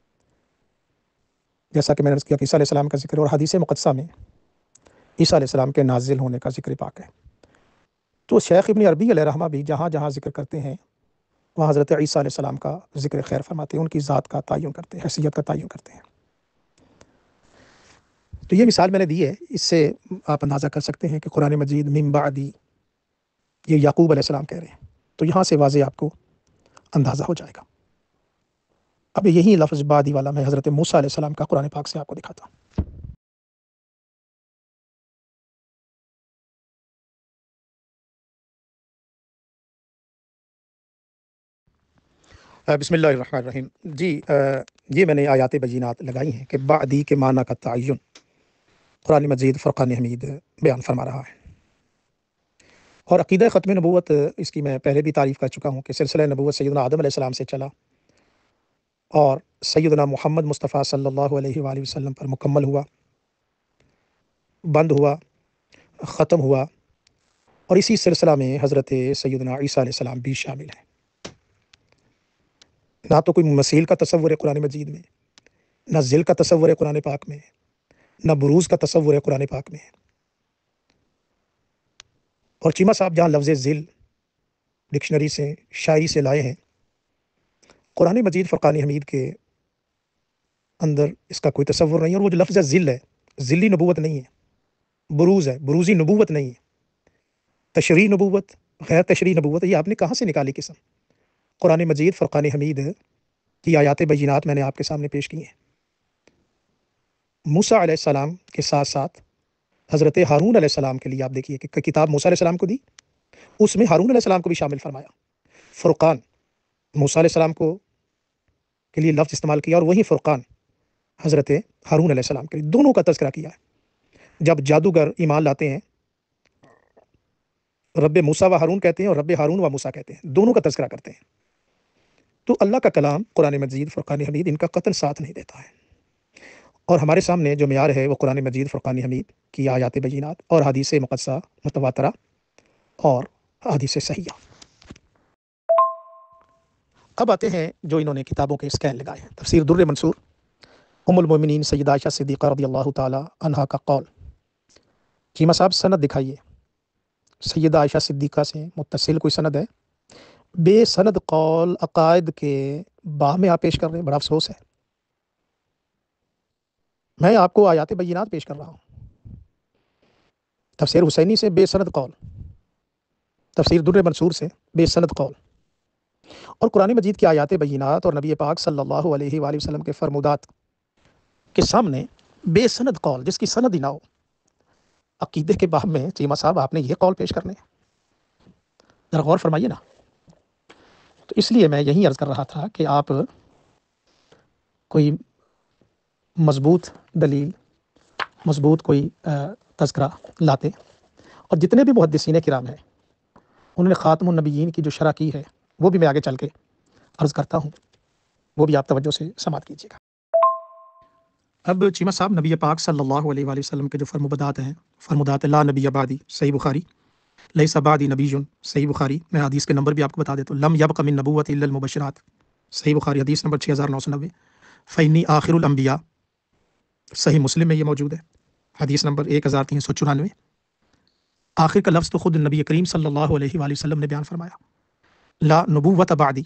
جیسا کہ میں نے عرض کیا کہ عیسیٰ علیہ السلام کا ذکر ہے، اور حدیث مقدسہ میں عیسیٰ علیہ السلام کے نازل ہونے کا ذکر پاک ہے۔ تو شیخ ابن عربی علیہ رحمہ بھی جہاں جہاں ذکر کرتے ہیں وہاں حضرت عیسیٰ علیہ السلام کا ذکر خیر فرماتے ہیں، ان کی ذات کا تعین کرتے ہیں، حیثیت کا تعین کرتے ہیں۔ تو یہ مثال میں نے دی ہے، اس سے آپ اندازہ کر سکتے ہیں کہ قرآن مجید من بعدی یہ یعقوب علیہ السلام کہہ رہے ہیں، تو یہاں سے واضح آپ کو اندازہ ہو جائے گا۔ اب یہی لفظ بعدی والا میں حضرت موسیٰ علیہ السلام کا قرآن پاک سے آپ کو دکھاتا ہوں۔ بسم اللہ الرحمن الرحیم۔ جی یہ میں نے آیات بینات لگائی ہیں کہ بعدی کے معنی کا تعین قرآن مجید فرقان حمید بیان فرما رہا ہے، اور عقیدہ ختم نبوت اس کی میں پہلے بھی تعریف کر چکا ہوں کہ سلسلہ نبوت سیدنا آدم علیہ السلام سے چلا اور سیدنا محمد مصطفیٰ صلی اللہ علیہ وآلہ وسلم پر مکمل ہوا، بند ہوا، ختم ہوا، اور اسی سلسلہ میں حضرت سیدنا عیسیٰ علیہ السلام بھی شامل ہیں۔ نہ تو کوئی مسیل کا تصور ہے قرآن مجید میں، نہ ذل کا تصور ہے قرآن پاک میں، نہ بروز کا تصور ہے قرآن پاک میں۔ اور چیمہ صاحب جہاں لفظ ذل ڈکشنری سے شاعری سے لائے ہیں، قرآن مجید فرقان حمید کے اندر اس کا کوئی تصور نہیں، اور وہ جو لفظ ذل ہے، ذلی نبوت نہیں ہے، بروز ہے، بروزی نبوت نہیں ہے، تشریح نبوت، غیر تشریح نبوت، یہ آپ نے کہاں سے نکالی قسم؟ قرآن مجید فرقان حمید کی آیات بینات میں نے آپ کے سامنے پیش کی ہیں۔ موسیٰ علیہ السلام کے ساتھ ساتھ حضرت ہارون علیہ السلام کے لیے آپ دیکھیے کہ کتاب موسیٰ علیہ السلام کو دی، اس میں ہارون علیہ السلام کو بھی شامل فرمایا۔ فرقان موسیٰ علیہ السلام کو کے لیے لفظ استعمال کیا، اور وہی فرقان حضرت ہارون علیہ السلام کے لیے، دونوں کا تذکرہ کیا ہے۔ جب جادوگر ایمان لاتے ہیں رب موسیٰ و ہارون کہتے ہیں، اور رب ہارون و موسیٰ کہتے ہیں، دونوں کا تذکرہ کرتے ہیں۔ تو اللہ کا کلام قرآن مجید فرقان حمید ان کا قطعاً ساتھ نہیں دیتا ہے، اور ہمارے سامنے جو معیار ہے وہ قرآن مجید فرقان حمید کی آیات بینات اور حدیث مقدسہ متواترہ اور حدیث صحیحہ۔ اب آتے ہیں جو انہوں نے کتابوں کے اسکین لگائے ہیں۔ تفسیر در منصور، ام المومنین سیدہ عائشہ صدیقہ رضی اللہ تعالی عنہا کا قول۔ چیمہ صاحب سند دکھائیے، سیدہ عائشہ صدیقہ سے متصل کوئی سند ہے؟ بے سند قول عقائد کے باہ میں آپ پیش کر رہے ہیں، بڑا افسوس ہے۔ میں آپ کو آیات بینات پیش کر رہا ہوں، تفسیر حسینی سے بے سند قول، تفسیر در منصور سے بے سند قول، اور قرآن مجید کی آیات بینات اور نبی پاک صلی اللہ علیہ وآلہ وسلم کے فرمودات کے سامنے بے سند قول جس کی سند ہی نہ ہو، عقیدے کے باب میں چیمہ صاحب آپ نے یہ قول پیش کرنے، ذرا غور فرمائیے نا۔ تو اس لیے میں یہی عرض کر رہا تھا کہ آپ کوئی مضبوط دلیل، مضبوط کوئی تذکرہ لاتے، اور جتنے بھی محدثین کرام ہیں انہوں نے خاتم النبیین کی جو شرح کی ہے وہ بھی میں آگے چل کے عرض کرتا ہوں، وہ بھی آپ توجہ سے سماعت کیجیے گا۔ اب چیمہ صاحب نبی پاک صلی اللہ علیہ وآلہ وسلم کے جو فرمودات ہیں، فرمودات لا نبی بعدی، صحیح بخاری لیس بعدی نبی، صحیح بخاری، میں حدیث کے نمبر بھی آپ کو بتا دیتا ہوں، لم یبق من نبوت الا المبشرات، صحیح بخاری حدیث نمبر چھ ہزار نو سو نوے، فینی آخر الانبیاء، صحیح مسلم میں یہ موجود ہے حدیث نمبر ایک ہزار تین سو چورانوے۔ آخر کا لفظ تو خود نبی کریم صلی اللہ علیہ وآلہ وسلم نے بیان فرمایا، لا نبوت بعدی،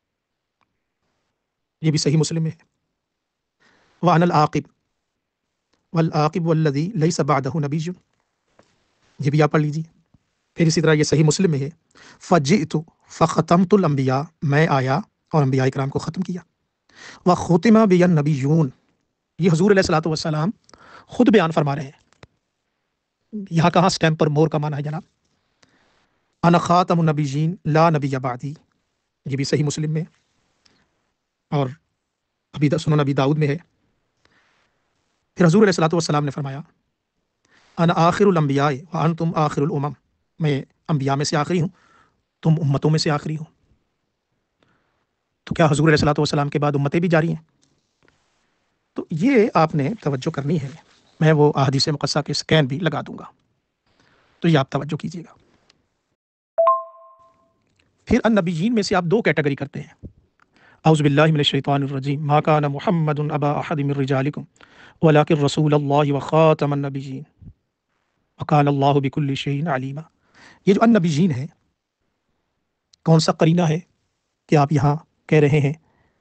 یہ بھی صحیح مسلم میں ہے۔ وَأَنَا الْعَاقِبُ وَالْعَاقِبُ وَالَّذِي لَيْسَ بَعْدَهُ نَبِيٌّ، یہ بھی آپ پڑھ لیجیے۔ پھر اسی طرح یہ صحیح مسلم میں ہے، فَجِئْتُ فَخَتَمْتُ الْأَنْبِيَاءَ، میں آیا اور انبیاء کرام کو ختم کیا۔ وَخُتِمَ بِيَ النَّبِيُّونَ، یہ حضور علیہ الصلوۃ والسلام خود بیان فرما رہے ہیں۔ یہاں کہاں سٹیمپ پر مور کا معنی ہے جناب؟ انا خاتم النبیین لا نبی بعدی، یہ بھی صحیح مسلم میں اور ابھی سنن ابی داؤد میں ہے۔ پھر حضور علیہ الصلوۃ والسلام نے فرمایا، انا آخر الانبیاء وانتم آخر الامم، میں انبیاء میں سے آخری ہوں، تم امتوں میں سے آخری ہو۔ تو کیا حضور علیہ الصلوۃ والسلام کے بعد امتیں بھی جاری ہیں؟ تو یہ آپ نے توجہ کرنی ہے، میں وہ احادیث مقدسہ کے سکین بھی لگا دوں گا، تو یہ آپ توجہ کیجیے گا۔ پھر النبیین میں سے آپ دو کیٹیگری کرتے ہیں، اعوذ باللہ من الشیطان الرجیم، ما کان محمد ابا احد من رجالکم ولکن رسول اللہ وخاتم النبیین وکان اللہ بکل شیء علیما۔ یہ جو النبیین ہے، کون سا قرینہ ہے کہ آپ یہاں کہہ رہے ہیں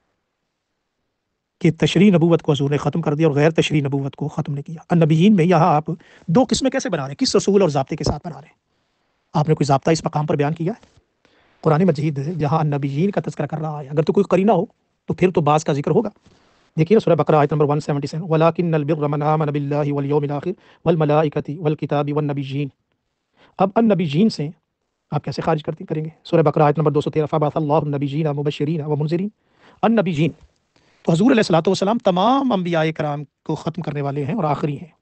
کہ تشریح نبوت کو حضور نے ختم کر دیا اور غیر تشریح نبوت کو ختم نہیں کیا؟ النبیین میں یہاں آپ دو قسمیں کیسے بنا رہے ہیں، کس رسول اور ضابطے کے ساتھ بنا رہے ہیں؟ آپ نے کوئی ضابطہ اس مقام پر بیان کیا ہے؟ قرآن مجید جہاں النبیین کا تذکرہ کر رہا ہے، اگر تو کوئی قرینہ ہو تو پھر تو بعض کا ذکر ہوگا۔ دیکھیے سورہ بقرہ آیت نمبر ایک سو ستہتر، وَلَٰكِنَّ الْبِرَّ مَنْ آمَنَ بِاللَّهِ وَالْيَوْمِ الْآخِرِ وَالْمَلَائِكَةِ وَالْكِتَابِ وَالنَّبِيِّينَ۔ اب النبیین سے آپ کیسے خارج کرتے کریں گے؟ سورہ بقرہ آیت نمبر دو سو تیرہ، فَبَعَثَ اللَّهُ النَّبِيِّينَ مُبَشِّرِينَ وَمُنذِرِينَ۔ النبیین تو حضور علیہ الصلوۃ والسلام تمام انبیاء کرام کو ختم کرنے والے ہیں اور آخری ہیں۔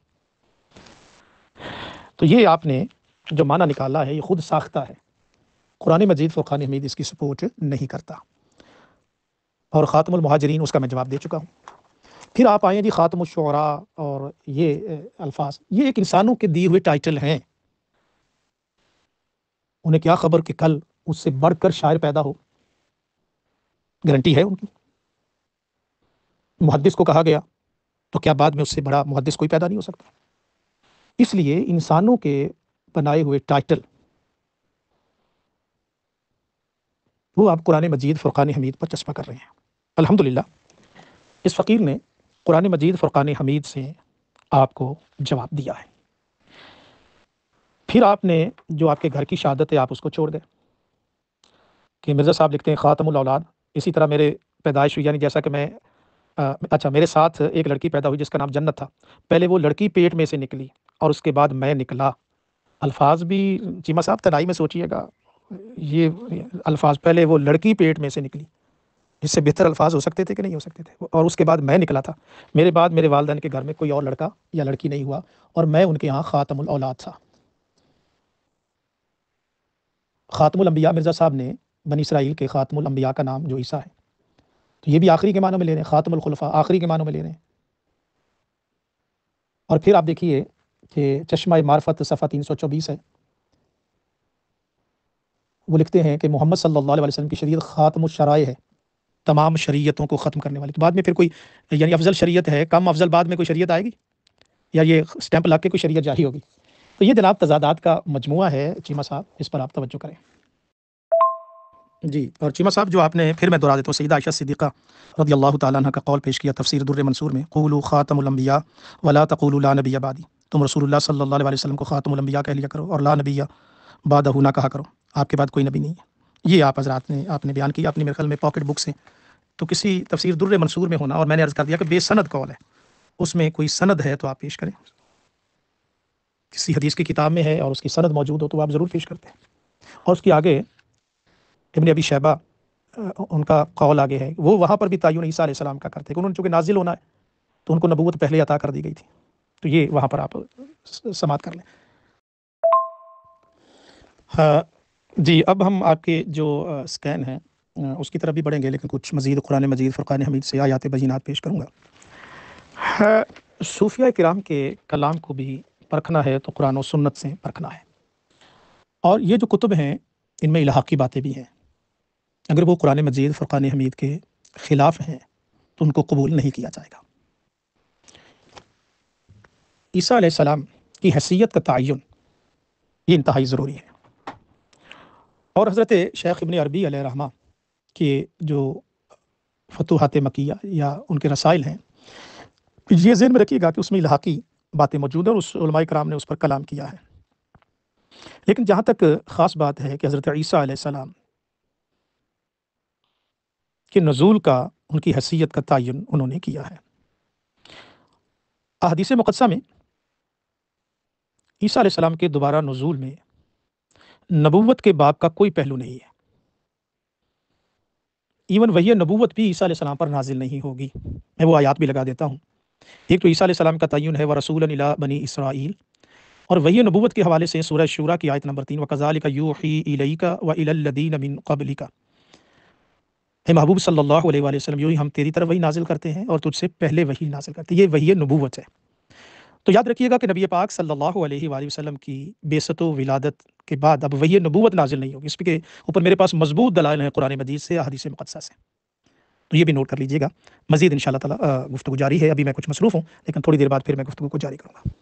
تو یہ آپ نے جو معنی نکالا ہے یہ خود ساختہ ہے، قرآن مجید فرقان حمید اس کی سپورٹ نہیں کرتا، اور خاتم المہاجرین اس کا میں جواب دے چکا ہوں۔ پھر آپ آئیں جی خاتم الشعراء، اور یہ الفاظ یہ ایک انسانوں کے دیے ہوئے ٹائٹل ہیں، انہیں کیا خبر کہ کل اس سے بڑھ کر شاعر پیدا ہو، گارنٹی ہے ان کی؟ محدث کو کہا گیا تو کیا بعد میں اس سے بڑا محدث کوئی پیدا نہیں ہو سکتا؟ اس لیے انسانوں کے بنائے ہوئے ٹائٹل وہ آپ قرآن مجید فرقان حمید پر چسپاں کر رہے ہیں۔ الحمدللہ اس فقیر نے قرآن مجید فرقان حمید سے آپ کو جواب دیا ہے۔ پھر آپ نے جو آپ کے گھر کی شہادت ہے آپ اس کو چھوڑ دیں کہ مرزا صاحب لکھتے ہیں خاتم الاولاد، اسی طرح میرے پیدائش ہوئی، یعنی جیسا کہ میں اچھا میرے ساتھ ایک لڑکی پیدا ہوئی جس کا نام جنت تھا، پہلے وہ لڑکی پیٹ میں سے نکلی اور اس کے بعد میں نکلا۔ الفاظ بھی چیمہ صاحب تنہائی میں سوچئے گا، یہ الفاظ پہلے وہ لڑکی پیٹ میں سے نکلی، اس سے بہتر الفاظ ہو سکتے تھے کہ نہیں ہو سکتے تھے؟ اور اس کے بعد میں نکلا تھا، میرے بعد میرے والدین کے گھر میں کوئی اور لڑکا یا لڑکی نہیں ہوا اور میں ان کے ہاں خاتم الاولاد تھا۔ خاتم الانبیاء مرزا صاحب نے بنی اسرائیل کے خاتم الانبیاء کا نام جو عیسیٰ ہے، تو یہ بھی آخری کے معنوں میں لے رہے ہیں، خاتم الخلفاء آخری کے معنوں میں لے رہے ہیں۔ اور پھر آپ دیکھیے کہ چشمہ معرفت صفحہ تین سو چوبیس ہے، وہ لکھتے ہیں کہ محمد صلی اللہ علیہ وسلم کی شریعت خاتم الشرائع ہے، تمام شریعتوں کو ختم کرنے والی۔ تو بعد میں پھر کوئی یعنی افضل شریعت ہے، کم افضل بعد میں کوئی شریعت آئے گی یا یہ سٹیمپ لگ کے کوئی شریعت جاری ہوگی؟ تو یہ جناب تضادات کا مجموعہ ہے چیمہ صاحب، اس پر آپ توجہ کریں جی۔ اور چیمہ صاحب جو آپ نے پھر میں دہرا دیتا ہوں، سیدہ عائشہ صدیقہ رضی اللہ تعالیٰ عنہ کا قول پیش کیا تفسیر در منصور میں، قولوا خاتم الانبیاء ولا تقولوا لا نبی بعدی، تم رسول اللہ صلی اللہ علیہ وسلم کو خاتم الانبیاء کہہ لیا کرو اور لا نبی بعدہ نہ کہا کرو، آپ کے بعد کوئی نبی نہیں ہے۔ یہ آپ حضرات نے آپ نے بیان کیا اپنی میرے خیال میں پاکٹ بک سے، تو کسی تفسیر در منصور میں ہونا، اور میں نے عرض کر دیا کہ بے سند قول ہے، اس میں کوئی سند ہے تو آپ پیش کریں، کسی حدیث کی کتاب میں ہے اور اس کی سند موجود ہو تو آپ ضرور پیش کرتے ہیں۔ اور اس کی آگے ابن ابی شیبہ ان کا قول آگے ہے، وہ وہاں پر بھی تعین عیسیٰ علیہ السلام کا کرتے ہیں کہ انہوں نے چونکہ نازل ہونا ہے تو ان کو نبوت پہلے عطا کر دی گئی تھی، تو یہ وہاں پر آپ سماعت کر لیں۔ ہاں جی، اب ہم آپ کے جو سکین ہیں اس کی طرف بھی بڑھیں گے، لیکن کچھ مزید قرآن مجید فرقان حمید سے آیات بینات پیش کروں گا۔ صوفیہ کرام کے کلام کو بھی پرکھنا ہے تو قرآن و سنت سے پرکھنا ہے، اور یہ جو کتب ہیں ان میں الحاقی باتیں بھی ہیں، اگر وہ قرآن مجید فرقان حمید کے خلاف ہیں تو ان کو قبول نہیں کیا جائے گا۔ عیسیٰ علیہ السلام کی حیثیت کا تعین یہ انتہائی ضروری ہے، اور حضرت شیخ ابن عربی علیہ رحمہ کے جو فتوحات مکیہ یا ان کے رسائل ہیں، یہ ذہن میں رکھیے گا کہ اس میں الحاقی باتیں موجود ہیں اور اس علماء کرام نے اس پر کلام کیا ہے۔ لیکن جہاں تک خاص بات ہے کہ حضرت عیسیٰ علیہ السلام کے نزول کا، ان کی حیثیت کا تعین انہوں نے کیا ہے۔ احادیث مقدسہ میں عیسیٰ علیہ السلام کے دوبارہ نزول میں نبوت کے باب کا کوئی پہلو نہیں ہے، ایون وہی نبوت بھی عیسیٰ علیہ السلام پر نازل نہیں ہوگی۔ میں وہ آیات بھی لگا دیتا ہوں۔ ایک تو عیسیٰ علیہ السلام کا تعین ہے وَرَسُولًا إِلَىٰ بَنِي اسرائیل، اور وہی نبوت کے حوالے سے سورہ شورى کی آیت نمبر تین وَكَذَلِكَ يُوحِي إِلَيْكَ وَإِلَى الَّذِينَ مِن قَبْلِكَ، اے محبوب صلی اللہ علیہ وآلہ وسلم، یوں ہی ہم تیری طرف وہی نازل کرتے ہیں اور تجھ سے پہلے وہی نازل کرتے ہیں۔ یہ وہی نبوت ہے۔ تو یاد رکھیے گا کہ نبی پاک صلی اللہ علیہ وآلہ وسلم کی بعثت و ولادت کے بعد اب وہی نبوت نازل نہیں ہوگی۔ اس کے اوپر میرے پاس مضبوط دلائل ہیں قرآن مجید سے، احادیث مقدسہ سے، تو یہ بھی نوٹ کر لیجئے گا۔ مزید انشاءاللہ تعالی گفتگو جاری ہے، ابھی میں کچھ مصروف ہوں لیکن تھوڑی دیر بعد پھر میں گفتگو کو جاری کروں گا۔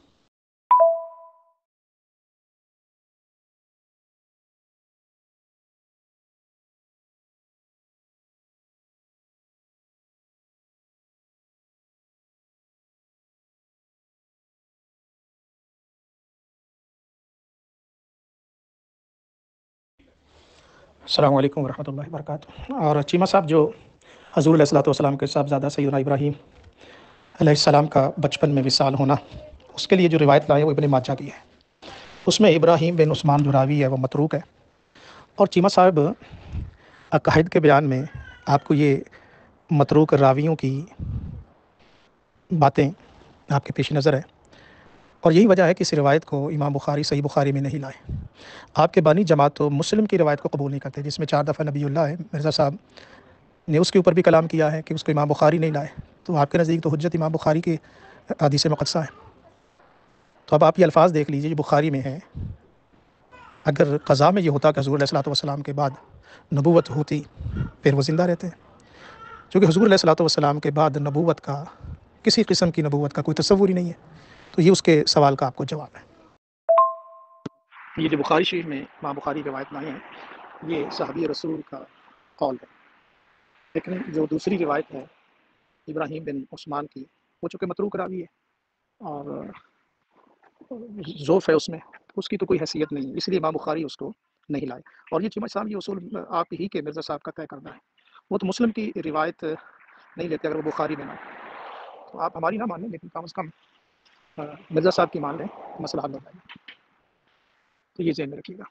السلام علیکم ورحمۃ اللہ وبرکاتہ۔ اور چیمہ صاحب، جو حضور علیہ الصلوۃ والسلام کے صاحبزادہ سیدنا ابراہیم علیہ السلام کا بچپن میں وصال ہونا، اس کے لیے جو روایت لائے وہ ابن ماجہ کی ہے۔ اس میں ابراہیم بن عثمان جو راوی ہے وہ متروک ہے۔ اور چیمہ صاحب، عقائد کے بیان میں آپ کو یہ متروک راویوں کی باتیں آپ کے پیش نظر ہے، اور یہی وجہ ہے کہ اس روایت کو امام بخاری صحیح بخاری میں نہیں لائے۔ آپ کے بانی جماعت تو مسلم کی روایت کو قبول نہیں کرتے، جس میں چار دفعہ نبی اللہ ہے، مرزا صاحب نے اس کے اوپر بھی کلام کیا ہے کہ اس کو امام بخاری نہیں لائے۔ تو آپ کے نزدیک تو حجت امام بخاری کے حدیث مقدسہ ہے۔ تو اب آپ یہ الفاظ دیکھ لیجئے جو بخاری میں ہیں، اگر قضا میں یہ ہوتا کہ حضور علیہ الصلوۃ والسلام کے بعد نبوت ہوتی پھر وہ زندہ رہتے، چونکہ حضور علیہ الصلوۃ والسلام کے بعد نبوت کا، کسی قسم کی نبوت کا کوئی تصور ہی نہیں ہے۔ تو یہ اس کے سوال کا آپ کو جواب ہے۔ یہ جو بخاری شریف میں امام بخاری روایت لائے ہیں، یہ صحابی رسول کا قول ہے، لیکن جو دوسری روایت ہے ابراہیم بن عثمان کی، وہ چونکہ متروک راوی ہے اور ضعف ہے اس میں، اس کی تو کوئی حیثیت نہیں ہے، اس لیے امام بخاری اس کو نہیں لائے۔ اور یہ چیمہ صاحب، یہ اصول آپ ہی کے مرزا صاحب کا طے کرنا ہے، وہ تو مسلم کی روایت نہیں لیتے اگر وہ بخاری میں نہ ہو۔ تو آپ ہماری نہ مانیں لیکن کم از کم مرزا صاحب کی مان لیں، مسئلہ حل ہو جائے گا۔ تو یہ ذہن میں رکھیے گا۔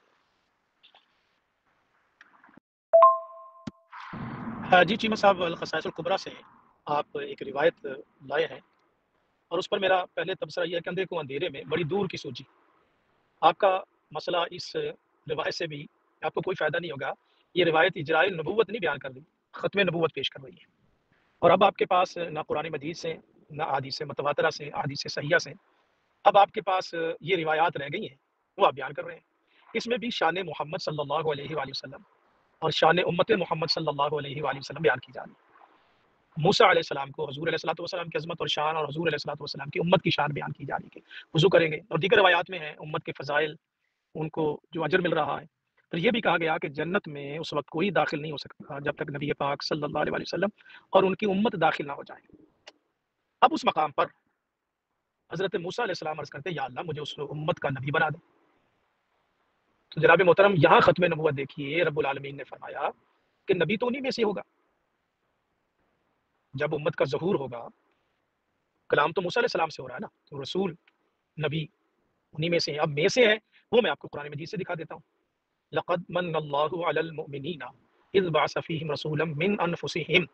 ہاں جی، چیمہ صاحب، الخصائص الکبریٰ سے آپ ایک روایت لائے ہیں، اور اس پر میرا پہلے تبصرہ یہ ہے کہ اندھے کو اندھیرے میں بڑی دور کی سوچی۔ آپ کا مسئلہ اس روایت سے بھی آپ کو کوئی فائدہ نہیں ہوگا۔ یہ روایت اجراء نبوت نہیں بیان کر رہی، ختم نبوت پیش کر رہی ہے۔ اور اب آپ کے پاس نہ قرآن مجید سے، نہ احادیث متواترہ سے، احادیث صحیحہ سے، اب آپ کے پاس یہ روایات رہ گئی ہیں، وہ آپ بیان کر رہے ہیں۔ اس میں بھی شان محمد صلی اللہ علیہ وآلہ وسلم اور شان امت محمد صلی اللہ علیہ وآلہ وسلم بیان کی جا رہی ہے۔ موسیٰ علیہ السلام کو حضور علیہ الصلوۃ والسلام کی عظمت اور شان، اور حضور علیہ الصلوۃ والسلام کی امت کی شان بیان کی جا رہی ہے کہ وضو کریں گے، اور دیگر روایات میں ہیں امت کے فضائل، ان کو جو اجر مل رہا ہے۔ پھر یہ بھی کہا گیا کہ جنت میں اس وقت کوئی داخل نہیں ہو سکتا جب تک نبی پاک صلی اللہ علیہ وسلم اور ان کی امت داخل نہ ہو جائے۔ اب اس مقام پر حضرت موسیٰ علیہ السلام عرض کرتے ہیں، یا اللہ مجھے اس امت کا نبی بنا دے۔ تو جناب محترم، یہاں ختم نبوت دیکھیے، رب العالمین نے فرمایا کہ نبی تو انہی میں سے ہوگا۔ جب امت کا ظہور ہوگا، کلام تو موسیٰ علیہ السلام سے ہو رہا ہے نا، تو رسول نبی انہی میں سے ہیں۔ اب میں سے ہے وہ میں آپ کو قرآن مجید سے دکھا دیتا ہوں۔ لقد من اللہ علی المؤمنین اذ بعث فیہم رسولا من انفسہم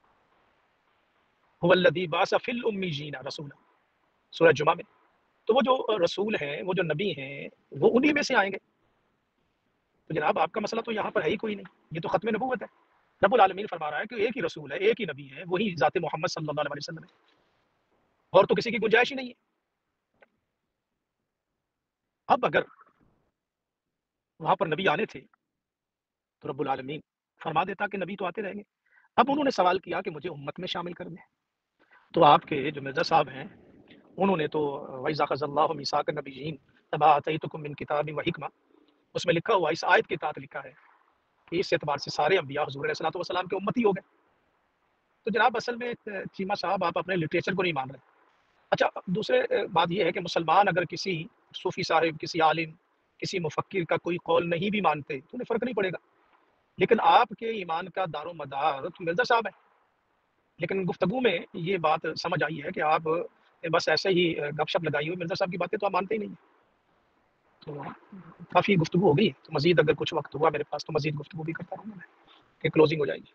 هو الذی بعث فی الامیین رسولا، سورہ جمعہ میں۔ تو وہ جو رسول ہیں، وہ جو نبی ہیں، وہ انہی میں سے آئیں گے۔ تو جناب آپ کا مسئلہ تو یہاں پر ہے ہی کوئی نہیں، یہ تو ختم نبوت ہے۔ رب العالمین فرما رہا ہے کہ ایک ہی رسول ہے، ایک ہی نبی ہے، وہی ذات محمد صلی اللہ علیہ وسلم ہے، اور تو کسی کی گنجائش ہی نہیں ہے۔ اب اگر वहाँ पर नबी आने थे, तो रब्बुल आलमीन फरमा देता कि नबी तो आते रहेंगे। अब उन्होंने सवाल किया कि मुझे उम्मत में शामिल कर दें। तो आपके जो मिर्ज़ा साहब हैं, उन्होंने तो वइज़ा अख़ज़ल्लाहु मीसाक़ नबिय्यीन तमा आतैतुकुम मिन किताबिन व हिकमा, उसमें लिखा हुआ, इस आयत के तहत लिखा है कि इस एतबार से सारे अंबिया हुज़ूर अलैहिस्सलातु वस्सलाम के उम्मती हो गए। तो जनाब असल में अ, चीमा साहब आप अपने लिटरेचर को नहीं मान रहे। अच्छा, दूसरे अ, बात ये है कि मुसलमान अगर किसी सूफ़ी साहिब, किसी आलिम, किसी मुफ़क्किर का कोई कौल नहीं भी मानते, तो उन्हें फ़र्क नहीं पड़ेगा। लेकिन आपके ईमान का दारोमदार तो मिर्ज़ा साहब हैं। लेकिन गुफ्तगू में ये बात समझ आई है कि आप ने बस ऐसे ही अ, गपशप लगाई हुई, मिर्ज़ा साहब की बातें तो आप मानते ही नहीं हैं। तो काफ़ी गुफ्तगू हो गई, तो मज़ीद अगर कुछ वक़्त हुआ मेरे पास तो मज़ीद गुफ्तगू भी करता रहूँगा मैं, कि क्लोज़िंग हो जाएगी।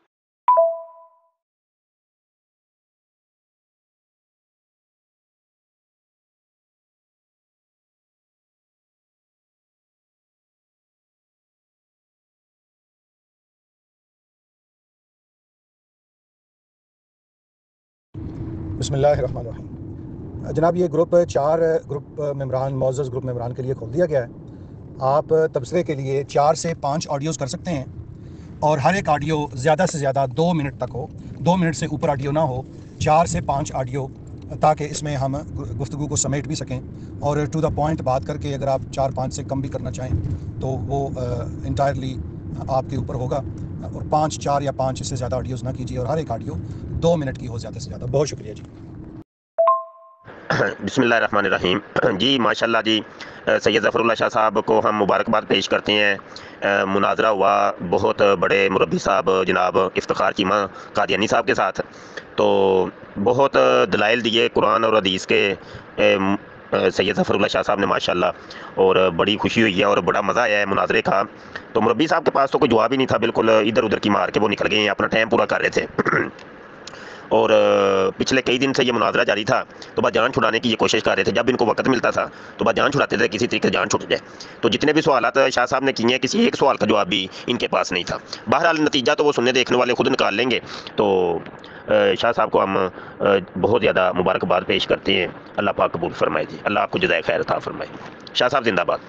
बिस्मिल्लाहिर्रहमानिर्रहीम। जनाब ये ग्रुप चार ग्रुप मेम्बरान मौज़ज़ ग्रुप मेम्बरान के लिए खोल दिया गया है। आप तबसरे के लिए चार से पाँच ऑडियोज़ कर सकते हैं और हर एक ऑडियो ज़्यादा से ज़्यादा दो मिनट तक हो, दो मिनट से ऊपर ऑडियो ना हो, चार से पाँच ऑडियो, ताकि इसमें हम गुफ्तगू को समेट भी सकें और टू द पॉइंट बात करके अगर आप चार पाँच से कम भी करना चाहें तो वो इंटायरली आपके ऊपर होगा। और पाँच चार या पाँच इससे ज़्यादा ऑडियोज़ ना कीजिए और हर एक ऑडियो दो मिनट की हो ज़्यादा से ज़्यादा। बहुत शुक्रिया जी। बिस्मिल्लाहिर्रहमानिर्रहीम। जी माशाल्लाह जी, अ, सैयद ज़फ़रुल्लाह शाह साहब को हम मुबारकबाद पेश करते हैं। अ, मुनाज़रा हुआ बहुत बड़े मुरब्बी साहब जनाब इफ्तिखार चीमा कादियानी साहब के साथ, तो बहुत दलाइल दिए कुरान और हदीस के अ, म- अ, सैयद ज़फ़रुल्लाह शाह साहब ने माशाल्लाह, और बड़ी खुशी हुई है और बड़ा मज़ा आया है मुनाज़रे का। तो मुरब्बी साहब के पास तो कोई जवाब ही नहीं था, बिल्कुल इधर उधर की मार के वो निकल गए हैं, अपना टाइम पूरा कर रहे थे। और अ, पिछले कई दिन से ये मुनाजरा जारी था, तो बस जान छुड़ाने की ये कोशिश कर रहे थे। जब इनको वक्त मिलता था तो बस जान छुड़ाते थे, किसी तरीके से जान छुट जाए। तो जितने भी सवाल शाह साहब ने किए हैं, किसी एक सवाल का जवाब भी इनके पास नहीं था। बहरहाल नतीजा तो वो सुनने देखने वाले खुद निकाल लेंगे। तो अ, शाह साहब को हम अ, बहुत ज़्यादा मुबारकबाद पेश करते हैं। अल्लाह पाक कबूल फरमाए जी, अल्लाह आपको जज़ाए खैर अता फरमाए। शाह साहब जिंदाबाद।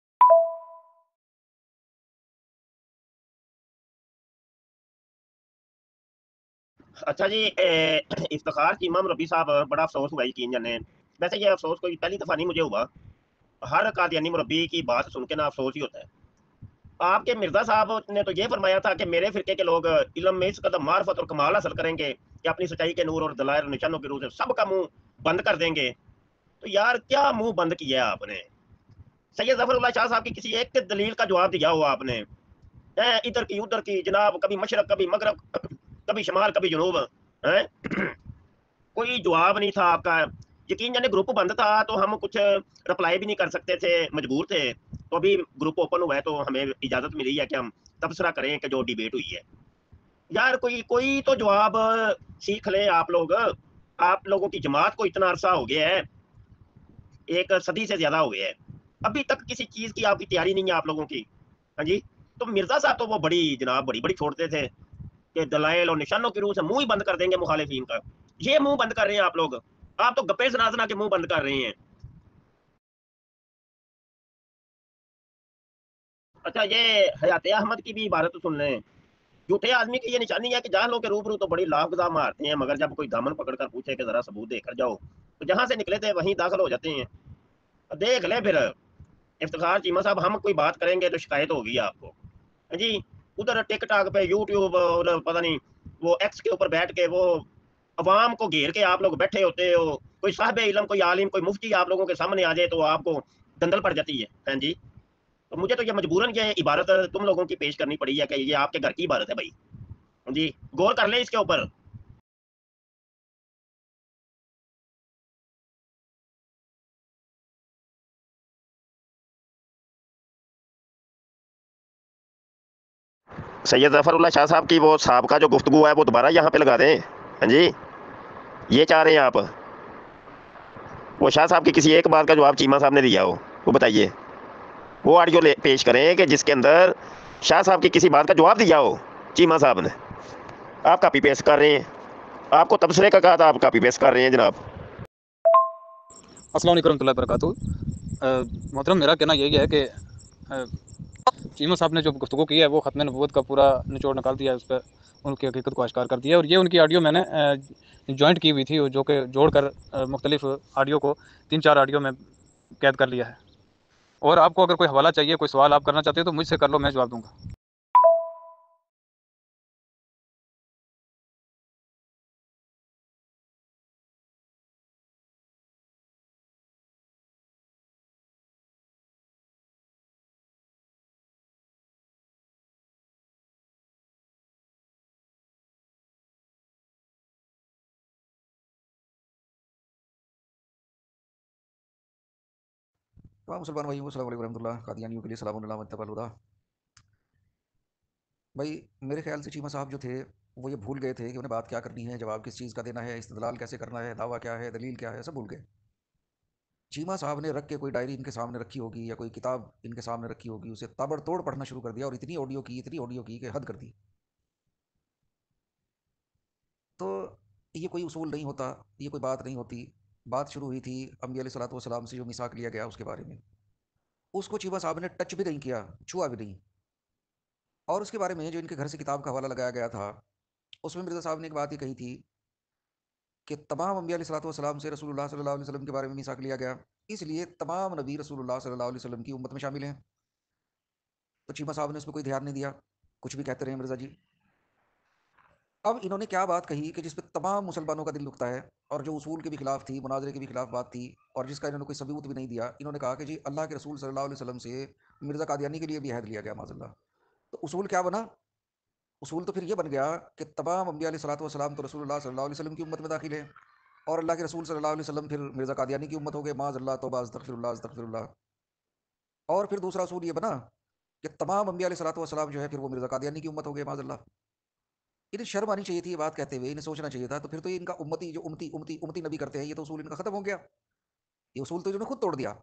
अच्छा जी, ए, इफ्तिखार की इमाम रबी साहब, बड़ा अफसोस हुआ यकीन जाने। वैसे ये अफसोस कोई पहली दफ़ा नहीं मुझे हुआ। हर कादियानी मुरब्बी की बात सुन के ना अफसोस ही होता है। आपके मिर्जा साहब ने तो ये फरमाया था कि मेरे फिरके के लोग इल्म में इस कदर मार्फत और कमाल हासिल करेंगे कि अपनी सच्चाई के नूर और दलाइल और निशानों के रूप से सबका मुंह बंद कर देंगे। तो यार क्या मुंह बंद किया है आपने? सैयद जफरुल्लाह शाह साहब की किसी एक दलील का जवाब दिया हुआ आपने? हैं, इधर की उधर की जनाब, कभी मशरक कभी मगरब, कभी शमाल कभी जनूब, हैं? कोई जवाब नहीं था आपका। यकीन जाने ग्रुप बंद था तो हम कुछ रिप्लाई भी नहीं कर सकते थे, मजबूर थे। तो अभी ग्रुप ओपन हुआ है तो हमें इजाजत मिली है कि हम तबसरा करें कि जो डिबेट हुई है। यार कोई कोई तो जवाब सीख ले आप लोग। आप लोगों की जमात को इतना अरसा हो गया है, एक सदी से ज्यादा हो गया है, अभी तक किसी चीज की आपकी तैयारी नहीं है आप लोगों की। हाँ जी। तो मिर्जा साहब तो वो बड़ी जनाब बड़ी बड़ी छोड़ते थे कि दलाइल और निशानों के रूह से मुंह ही बंद कर देंगे मुखालिफिन का। ये मुंह बंद कर रहे हैं आप लोग। आप तो गप्पे सुना सुना के मुंह बंद कर रहे हैं। अच्छा, ये हयात अहमद की भी इबारत सुन लें। झूठे आदमी की ये निशानी है कि जाहलों के रूबरू तो बड़ी लाख गुदा मारते हैं, मगर जब कोई दामन पकड़ कर पूछे कि जरा सबूत देकर जाओ, तो जहां से निकले थे वहीं दाखिल हो जाते हैं। देख ले फिर इफ्तिखार चीमा साहब, हम कोई बात करेंगे तो शिकायत होगी आपको। हाँ जी। उधर टिकटॉक पे, यूट्यूब और पता नहीं वो एक्स के ऊपर बैठ के वो अवाम को घेर के आप लोग बैठे होते हो। कोई साहब इलम, कोई आलिम, कोई मुफ्ती आप लोगों के सामने आ जाए तो आपको दंदल पड़ जाती है। हाँ जी। तो मुझे तो ये मजबूरन ये इबारत तुम लोगों की पेश करनी पड़ी है कि ये आपके घर की इबारत है भाई। हाँ जी, गौर कर ले इसके ऊपर। सैयद जफरुल्लाह शाह साहब की वो साहब का जो गुफ्तगू है वो दोबारा यहाँ पे लगा दें। हाँ जी, ये चाह रहे हैं आप? वो शाह साहब की किसी एक बात का जवाब चीमा साहब ने दिया हो, वो बताइए। वो ऑडियो ले पेश करें कि जिसके अंदर शाह साहब की किसी बात का जवाब दिया हो चीमा साहब ने। आप कापी पेस्ट कर रहे हैं। आपको तबसरे का कहा था, आप कापी पेस्ट कर रहे हैं जनाब। अस्सलाम वालेकुम रहमतुल्लाहि व बरकातहू। मोहतरम, मेरा कहना यही है कि अ, चीमा साहब ने जो गुफ्तगू की है वो ख़त्म नबूवत का पूरा निचोड़ निकाल दिया है, उस पर उनकी हकीकत को आश्कार कर दिया। और ये उनकी ऑडियो मैंने जॉइंट की हुई थी, जो कि जोड़ कर मुख्तलिफ ऑडियो को तीन चार ऑडियो में कैद कर लिया है। और आपको अगर कोई हवाला चाहिए, कोई सवाल आप करना चाहते हो तो मुझसे कर लो, मैं जवाब दूंगा। तमाम मुसलमान भाइयों को अस्सलाम वालेकुम रहमतुल्लाह, कादियानियों के लिए सलाम अलैहि वत्तबल हुदा। भाई मेरे ख्याल से चीमा साहब जो थे वो ये भूल गए थे कि उन्हें बात क्या करनी है, जवाब किस चीज़ का देना है, इस्तदलाल कैसे करना है, दावा क्या है, दलील क्या है, सब भूल गए। चीमा साहब ने रख के कोई डायरी इनके सामने रखी होगी या कोई किताब इनके सामने रखी होगी, उसे ताबड़तोड़ पढ़ना शुरू कर दिया और इतनी ऑडियो की इतनी ऑडियो की कि हद कर दी। तो ये कोई उसूल नहीं होता, ये कोई बात नहीं होती। बात शुरू हुई थी अम्बिया अलैहिस्सलातु वस्सलाम से जो मिसाक लिया गया उसके बारे में, उसको चीमा साहब ने टच भी नहीं किया, छुआ भी नहीं। और उसके बारे में जो इनके घर से किताब का हवाला लगाया गया था, उसमें मिर्ज़ा साहब ने एक बात ये कही थी कि तमाम अम्बिया अलैहिस्सलाम से रसूलुल्लाह सल्लल्लाहु अलैहि वसल्लम के बारे में मिसाक लिया गया, इसलिए तमाम नबी रसूलुल्लाह सल्लल्लाहु अलैहि वसल्लम की उम्मत में शामिल हैं। तो चीमा साहब ने उस पर कोई ध्यान नहीं दिया, कुछ भी कहते रहे मिर्ज़ा जी। अब इन्होंने क्या बात कही कि जिस पे तमाम मुसलमानों का दिल दुखता है और जो उसूल के भी खिलाफ थी, मुनाजरे के भी खिलाफ बात थी और जिसका इन्होंने कोई सबूत भी नहीं दिया। इन्होंने कहा कि जी अल्लाह के रसूल सल्लल्लाहु अलैहि वसल्लम से मिर्ज़ा कादियानी के लिए भी अहद लिया गया माज़अल्लाह। तो उसूल क्या बना? उसूल तो फिर ये बन गया कि तमाम अम्बिया अलैहिस्सलातु वस्सलाम तो रसूलुल्लाह सल्लल्लाहु अलैहि वसल्लम की उम्मत में दाखिल है और अल्लाह के रसूल सल्लल्लाहु अलैहि वसल्लम फिर मिर्ज़ा कादियानी की उम्मत हो गए, माज़अल्लाह, तौबा, अस्तगफिरुल्लाह, अस्तगफिरुल्लाह। और फिर दूसरा उसूल ये बना कि तमाम अम्बिया अलैहिस्सलातु वस्सलाम जो है फिर वो मिर्ज़ा कादियानी की उम्मत हो गए, माज़अल्लाह। इन्हें शर्म आनी चाहिए थी ये बात कहते हुए, इन्हें सोचना चाहिए था। तो फिर तो ये इनका उम्मती जो उम्मती उम्मती उम्मती नबी करते हैं, ये तो उसूल इनका खत्म हो गया। ये उसूल तो इन्होंने खुद तोड़ दिया।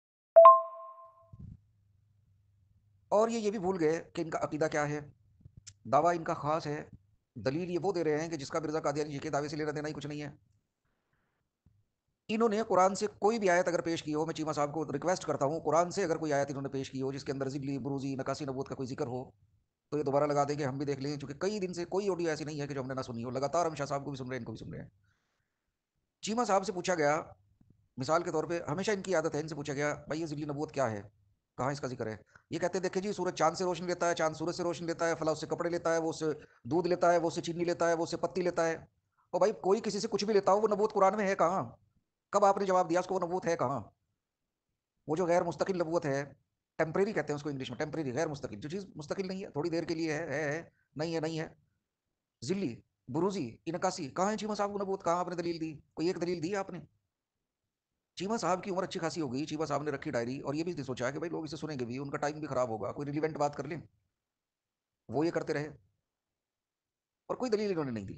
और ये ये भी भूल गए कि इनका अकीदा क्या है, दावा इनका खास है। दलील ये वो दे रहे हैं कि जिसका मिर्ज़ा कादियानी जी के दावे से लेना देना ही कुछ नहीं है। इन्होंने कुरान से कोई भी आयत अगर पेश की हो, मैं चीमा साहब को रिक्वेस्ट करता हूँ, कुरान से अगर कोई आयत इन्होंने पेश की हो जिसके अंदर ज़िल्ली, बुरूज़ी, नकासी नबूवत का कोई जिक्र हो, तो ये दोबारा लगा देंगे, हम भी देख लेंगे। क्योंकि कई दिन से कोई ऑडियो ऐसी नहीं है कि जो हमने ना सुनी हो। लगातार हम शाह साहब को भी सुन रहे हैं, इनको भी सुन रहे हैं। चीमा साहब से पूछा गया, मिसाल के तौर पे हमेशा इनकी आदत है, इनसे पूछा गया भाई ये ज़िल्ली नबूवत क्या है, कहाँ इसका जिक्र है? ये कहते हैं देखिए जी, सूरज चांद से रोशनी लेता है, चांद सूरज से रोशनी लेता है, फला उससे कपड़े लेता है, वो उससे दूध लेता है, वो उससे चीनी लेता है, वो उससे पत्ती लेता है। और भाई कोई किसी से कुछ भी लेता हो, वो नबूवत कुरान में है कहाँ? कब आपने जवाब दिया उसको वो नबूवत है कहाँ? वो जो गैर मुस्तकिल नबूवत है, टेम्परेरी कहते हैं उसको इंग्लिश में, टेम्परेरी, गैर मुस्तकिल, जो चीज़ मुस्तकिल नहीं है, थोड़ी देर के लिए है है, है नहीं है नहीं है। ज़िल्ली, बुरूज़ी, इनकासी, कहाँ है चीमा साहब को नबूवत? कहाँ आपने दलील दी? कोई एक दलील दी आपने? चीमा साहब की उम्र अच्छी खासी हो गई, चीमा साहब ने रखी डायरी और ये भी सोचा कि भाई लोग इसे सुनेंगे भी, उनका टाइम भी खराब होगा, कोई रिलीवेंट बात कर लें। वो ये करते रहे और कोई दलील इन्होंने नहीं दी।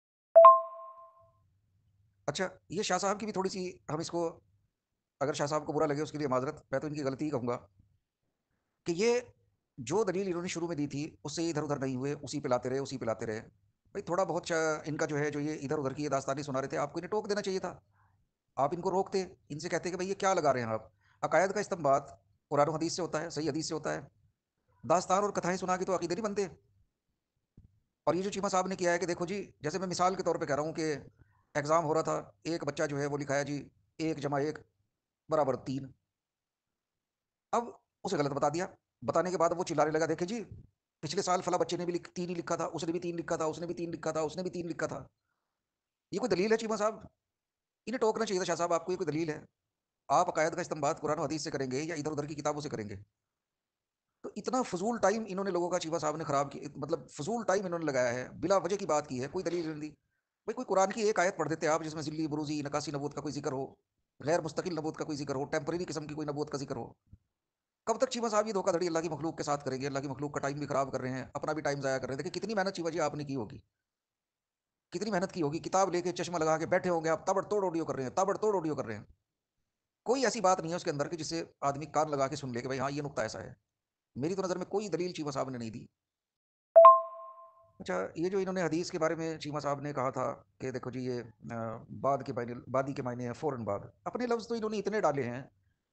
अच्छा, ये शाह साहब की भी थोड़ी सी, हम इसको, अगर शाह साहब को बुरा लगे उसके लिए माजरत, मैं तो इनकी गलती ही कहूँगा कि ये जो दलील इन्होंने शुरू में दी थी उससे इधर उधर नहीं हुए, उसी पे लाते रहे, उसी पे लाते रहे। भाई थोड़ा बहुत इनका जो है, जो ये इधर उधर की ये दास्तानी सुना रहे थे, आपको इन्हें टोक देना चाहिए था। आप इनको रोकते, इनसे कहते कि भाई ये क्या लगा रहे हैं आप? अकायद का इस्तेमाल कुरान और हदीस से होता है, सही हदीस से होता है। दास्तान और कथाएं सुना के तो अकीदे नहीं बनते। और ये जो चीमा साहब ने किया है कि देखो जी, जैसे मैं मिसाल के तौर पे कह रहा हूँ कि एग्ज़ाम हो रहा था, एक बच्चा जो है वो लिखाया जी एक जमा एक बराबर तीन। अब उसे गलत बता दिया, बताने के बाद वो चिल्लाने लगा, देखे जी पिछले साल फला बच्चे ने भी लिख, तीन ही लिखा था, उसने भी तीन लिखा था, उसने भी तीन लिखा था, उसने भी तीन लिखा था। ये कोई दलील है चीमा साहब? इन्हें टोकना चाहिए था शाह साहब, आपको ये कोई दलील है? आप अकायद का इस्तेमाल कुरान और हदीस से करेंगे या इधर उधर की किताबों से करेंगे? तो इतना फजूल टाइम इन्होंने लोगों का चीमा साहब ने खराब किया, मतलब फजूल टाइम इन्होंने लगाया है, बिला वजह की बात की है, कोई दलील नहीं दी। भाई कोई कुरान की एक आयत पढ़ देते आप जिसमें ज़िल्ली, बुरूज़ी, नकासी नबूवत का कोई जिक्र हो, गैर मुस्तकिल नबूवत का कोई जिक्र हो, टेम्परेरी किस्म की कोई नबूवत का जिक्र हो। कब तक चीमा साहब ये धोखाधड़ी अल्लाह की मखलूक के साथ करेंगे? अल्लाह की मखलूक का टाइम भी खराब कर रहे हैं, अपना भी टाइम ज़ाया कर रहे हैं। देखिए कितनी मेहनत चीमा जी आपने की होगी, कितनी मेहनत की होगी, किताब लेके चश्मा लगा के बैठे होंगे आप, ताबड़तोड़ ऑडियो कर रहे हैं, ताबड़तोड़ ऑडियो कर रहे हैं। कोई ऐसी बात नहीं है उसके अंदर कि जिससे आदमी कान लगा के सुन ले कि भाई हाँ ये नुकता ऐसा है। मेरी तो नज़र में कोई दलील चीमा साहब ने नहीं दी। अच्छा, ये जो इन्होंने हदीस के बारे में चीमा साहब ने कहा था कि देखो जी ये अ, बाद के मायने, बादी के मायने हैं, फ़ौरन बाद, अपने लफ्ज़ तो इन्होंने इतने डाले हैं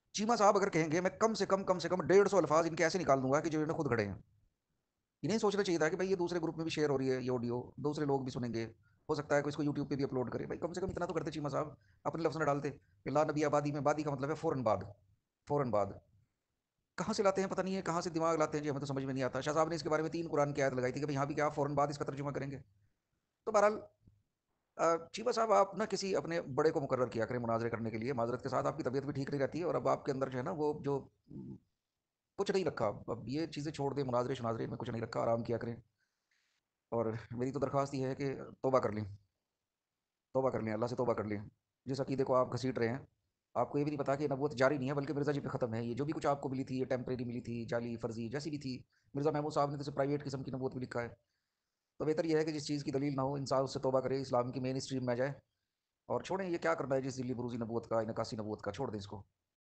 चीमा साहब अगर कहेंगे मैं कम से कम कम से कम डेढ़ सौ अल्फाज इनके ऐसे निकाल दूंगा कि जो इन्हें खुद खड़े हैं। इन्हें सोचना चाहिए था कि भाई ये दूसरे ग्रुप में भी शेयर हो रही है ये ऑडियो, दूसरे लोग भी सुनेंगे, हो सकता है कोई इसको यूट्यूब पे भी अपलोड करे। भाई कम से कम इतना तो करते चीमा साहब, अपने लफ्ज़ में डालते कि ला नबी आबादी में, बादी का मतलब है फ़ौरन बाद, फ़ौरन बाद। कहाँ से लाते हैं पता नहीं है, कहाँ से दिमाग लाते हैं जी, हमें तो समझ में नहीं आता। शाह साहब ने इसके बारे में तीन कुरान की आयत लगाई थी कि भाई यहाँ भी क्या फ़ौरन बाद इसका तर्जुमा करेंगे। तो बहरहाल अ, चीमा साहब आप ना किसी अपने बड़े को मुकर्रर किया करें मुनाजरे करने के लिए। माजरत के साथ आपकी तबीयत भी ठीक नहीं रहती है और अब आपके अंदर जो है ना वो जो उम, कुछ नहीं रखा। अब ये चीज़ें छोड़ दें, मुनाजरे शनाजरे में कुछ नहीं रखा, आराम किया करें। और मेरी तो दरख्वास्त ये है कि तौबा कर लें, तौबा कर लें, अल्लाह से तौबा कर लें। जिस अकीदे को आप घसीट रहे हैं, आपको ये भी नहीं पता कि नबूवत जारी नहीं है बल्कि मिर्ज़ा जी पे ख़त्म है। ये जो भी कुछ आपको मिली थी ये टेम्परेरी मिली थी, जाली, फ़र्ज़ी जैसी भी थी। मिर्ज़ा महमूद साहब ने तो सिर्फ़ प्राइवेट किस्म की नबूवत भी लिखा है। तो बेहतर ये है कि जिस चीज़ की दलील ना हो, इंसान उससे तौबा करे, इस्लाम की मेन स्ट्रीम में आ जाए और छोड़ें ये क्या करना है जिस दिल्ली बरूज़ी नबूवत का, इनकासी नबूवत का, छोड़ दें इसको।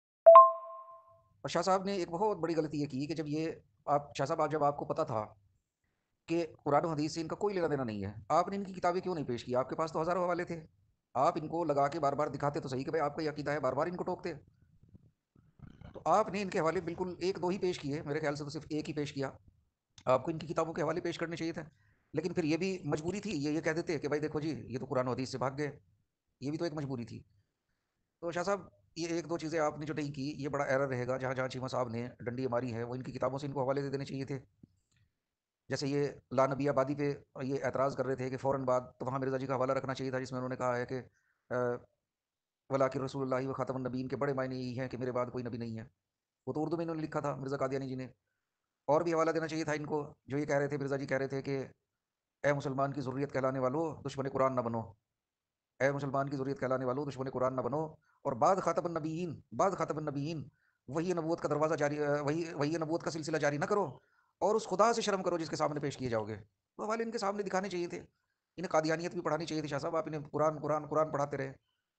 और शाह साहब ने एक बहुत बड़ी गलती ये की कि जब ये आप शाह साहब, आज जब आपको पता था कि कुरान और हदीस से इनका कोई लेना देना नहीं है, आपने इनकी किताबें क्यों नहीं पेश की? आपके पास तो हज़ारों हवाले थे। आप इनको लगा के बार बार दिखाते तो सही कि भाई आपका ये अकीदा है, बार बार इनको टोकते। तो आपने इनके हवाले बिल्कुल एक दो ही पेश किए, मेरे ख्याल से तो सिर्फ एक ही पेश किया। आपको इनकी किताबों के हवाले पेश करने चाहिए थे, लेकिन फिर ये भी मजबूरी थी, ये ये कह देते कि भाई देखो जी ये तो कुरान और हदीस से भाग गए, ये भी तो एक मजबूरी थी। तो शाह साहब ये एक दो चीज़ें आपने जो नहीं की, ये बड़ा एरर रहेगा। जहाँ जहाँ चीमा साहब ने डंडी मारी है वो इनकी किताबों से इनको हवाले दे देने चाहिए थे। जैसे ये ला नबी आबादी पे ये एतराज़ कर रहे थे कि फ़ौरन बाद, तो वहाँ मिर्ज़ा जी का हवाला रखना चाहिए था जिसमें उन्होंने कहा है कि वलाकिन रसूलुल्लाहि व खातमुन नबीय्यीन के बड़े मायने यही हैं कि मेरे बाद कोई नबी नहीं है। वो तो उर्दू में इन्होंने लिखा था मिर्ज़ा कादियानी जी ने। और भी हवाला देना चाहिए था इनको, जो ये कह रहे थे, मिर्ज़ा जी कह रहे थे कि ए मुसलमान की ज़ुर्रियत कहलाने वालों दुश्मन कुरान न बनो, ए मुसलमान की ज़ुर्रियत कहलाने वालों दुश्मन कुरान न बनो। और बाद खातमुन नबीय्यीन, बाद खातमुन नबीय्यीन, वही नबूवत का दरवाज़ा जारी, अ, वही वही नबूवत का सिलसिला जारी न करो और उस खुदा से शर्म करो जिसके सामने पेश किए जाओगे। वो हवाले इनके सामने दिखाने चाहिए थे। इन्हें कादियानियत भी पढ़ानी चाहिए थी शाह साहब। आप इन्हें कुरान कुरान कुरान पढ़ाते रहे,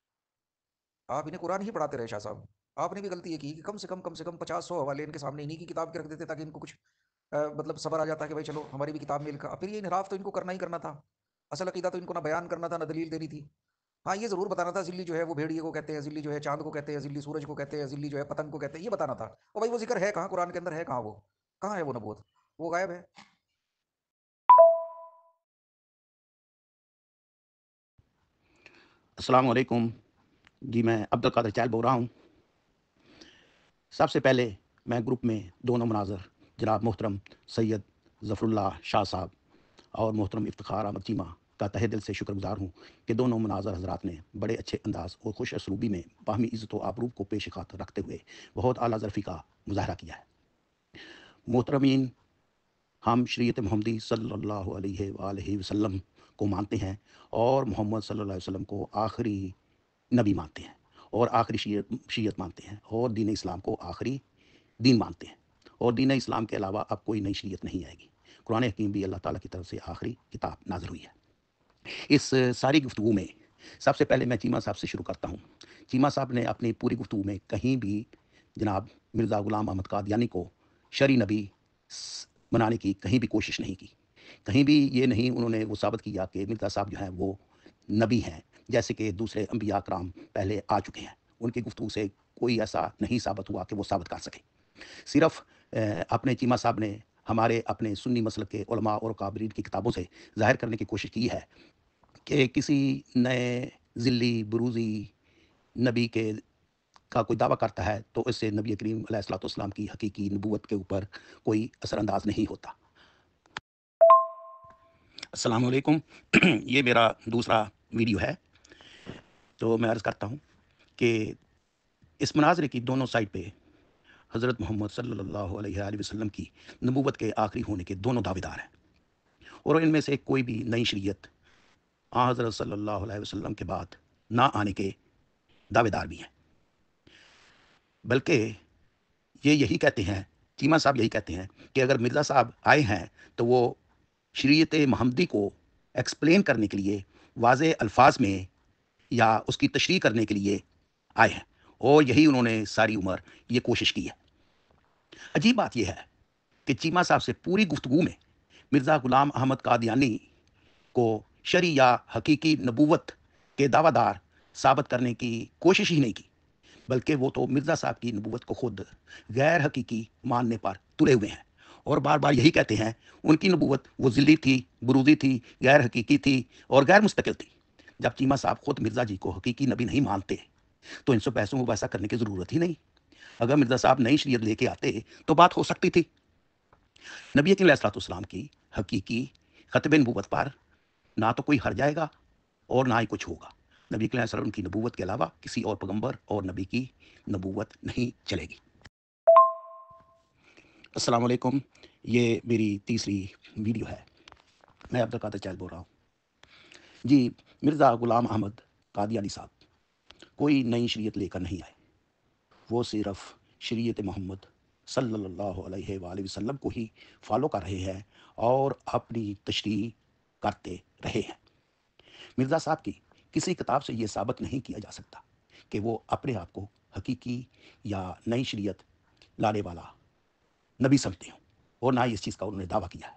आप इन्हें कुरान ही पढ़ाते रहे शाह साहब। आपने भी गलती ये की कि कम से कम कम से कम पचास सौ हवाले इनके सामने इन्हीं की किताब के रख देते ताकि इनको कुछ अ, मतलब सबर आ जाता कि भाई चलो हमारी भी किताब में लिखा। फिर ये इनहराफ तो इनको करना ही करना था। असल अकीदा तो इनको ना बयान करना था ना दलील देनी थी। हाँ ये ज़रूर बताना था ज़िल्ली जो है वो भेड़िए को कहते हैं, ज़िल्ली जो है चाँद को कहते हैं, ज़िल्ली सूरज को कहते हैं, ज़िल्ली जो है पतंग को कहते हैं, ये बताना था। और भाई वो ज़िक्र है कहाँ कुरान के अंदर, है कहाँ वो? कहाँ है वो नबूवत? वो गायब है। अस्सलाम वालेकुम जी, मैं अब्दुल कादिर चहल बोल रहा हूँ। सबसे पहले मैं ग्रुप में दोनों मुनाज़र जनाब मोहतरम सैयद ज़फ़रुल्लाह शाह साहब और मोहतरम इफ्तिखार अहमद चीमा का तहे दिल से शुक्रगुज़ार हूँ कि दोनों मुनाज़र हज़रात ने बड़े अच्छे अंदाज़ और खुश असलूबी में बाहमी इज़्ज़त व आबरूब को पेश खातर रखते हुए बहुत आला ज़रफ़ी का मुज़ाहरा किया है। मोहतरमीन, हम शरीयत मोहम्मदी सल्लल्लाहु अलैहि वालैहि वसल्लम को मानते हैं और मोहम्मद सल्लल्लाहु अलैहि वसल्लम को आखिरी नबी मानते हैं और आखिरी शीयत शीयत मानते हैं और दीन इस्लाम को आखिरी दीन मानते हैं और दीन इस्लाम के अलावा अब कोई नई शरीयत नहीं आएगी। कुरान हकीम भी अल्लाह ताला की तरफ से आखिरी किताब नाज़िल हुई है। इस सारी गुफ्तगू में सबसे पहले मैं चीमा साहब से शुरू करता हूँ। चीमा साहब ने अपनी पूरी गुफ्तगू में कहीं भी जनाब मिर्ज़ा ग़ुलाम अहमद कादियानी को शरी नबी बनाने की कहीं भी कोशिश नहीं की। कहीं भी ये नहीं उन्होंने वो साबित किया कि मिर्ज़ा साहब जो हैं वो नबी हैं, जैसे कि दूसरे अंबिया कराम पहले आ चुके हैं। उनकी गुफ्तगू से कोई ऐसा नहीं साबित हुआ कि वो साबित कर सकें। सिर्फ़ अपने चीमा साहब ने हमारे अपने सुन्नी मसलक के उलमा और काबरीन की किताबों से ज़ाहिर करने की कोशिश की है कि किसी नए ज़िल्ली बरूज़ी नबी के का कोई दावा करता है तो इससे नबी करीम अलैहिस्सलातु वस्सलाम की हकीकी नबूवत के ऊपर कोई असरअंदाज नहीं होता। अस्सलाम वालेकुम ये मेरा दूसरा वीडियो है। तो मैं अर्ज़ करता हूँ कि इस मुनाज़रे की दोनों साइड पे हज़रत मोहम्मद सल्लल्लाहु अलैहि वसल्लम की नबूवत के आखिरी होने के दोनों दावेदार हैं और इनमें से कोई भी नई शरीयत आ हज़रत सल्लल्लाहु अलैहि वसल्लम के बाद ना आने के दावेदार भी हैं। बल्कि ये यही कहते हैं, चीमा साहब यही कहते हैं कि अगर मिर्ज़ा साहब आए हैं तो वो शरीयत मोहम्मदी को एक्सप्लेन करने के लिए वाज़े अल्फाज में या उसकी तशरीह करने के लिए आए हैं और यही उन्होंने सारी उम्र ये कोशिश की है। अजीब बात यह है कि चीमा साहब से पूरी गुफ्तगू में मिर्ज़ा ग़ुलाम अहमद कादियानी को शरी या हकीकी नबूवत के दावादार साबित करने की कोशिश ही नहीं की। बल्कि वो तो मिर्ज़ा साहब की नबूवत को खुद गैर हकीकी मानने पर तुले हुए हैं और बार बार यही कहते हैं उनकी नबूवत वो ज़िली थी, बुरूज़ी थी, गैर हकीकी थी और गैर मुस्तकिल थी। जब चीमा साहब खुद मिर्ज़ा जी को हकीकी नबी नहीं मानते तो इनसे पैसों को वैसा करने की ज़रूरत ही नहीं। अगर मिर्ज़ा साहब नई शरीयत लेके आते तो बात हो सकती थी। नबी करीम अलैहिस्सलाम की हकीकी ख़त्म नबूवत पर ना तो कोई हर जाएगा और ना ही कुछ होगा। नबी करीम अलैहिस्सलाम की नबूवत के अलावा किसी और पैगंबर और नबी की नबूवत नहीं चलेगी। अस्सलाम वालेकुम, ये मेरी तीसरी वीडियो है। मैं अब्दुल कादिर चैल बोल रहा हूँ जी। मिर्ज़ा ग़ुलाम अहमद कादियानी साहब कोई नई शरीयत लेकर नहीं आए, वो सिर्फ़ शरीयत मोहम्मद सल्लल्लाहु अलैहि वसल्लम को ही फॉलो कर रहे हैं और अपनी तशरीह करते रहे हैं। मिर्ज़ा साहब की किसी किताब से ये साबित नहीं किया जा सकता कि वो अपने आप को हकीकी या नई शरीयत लाने वाला नबी समझते हों और ना ही इस चीज़ का उन्होंने दावा किया है।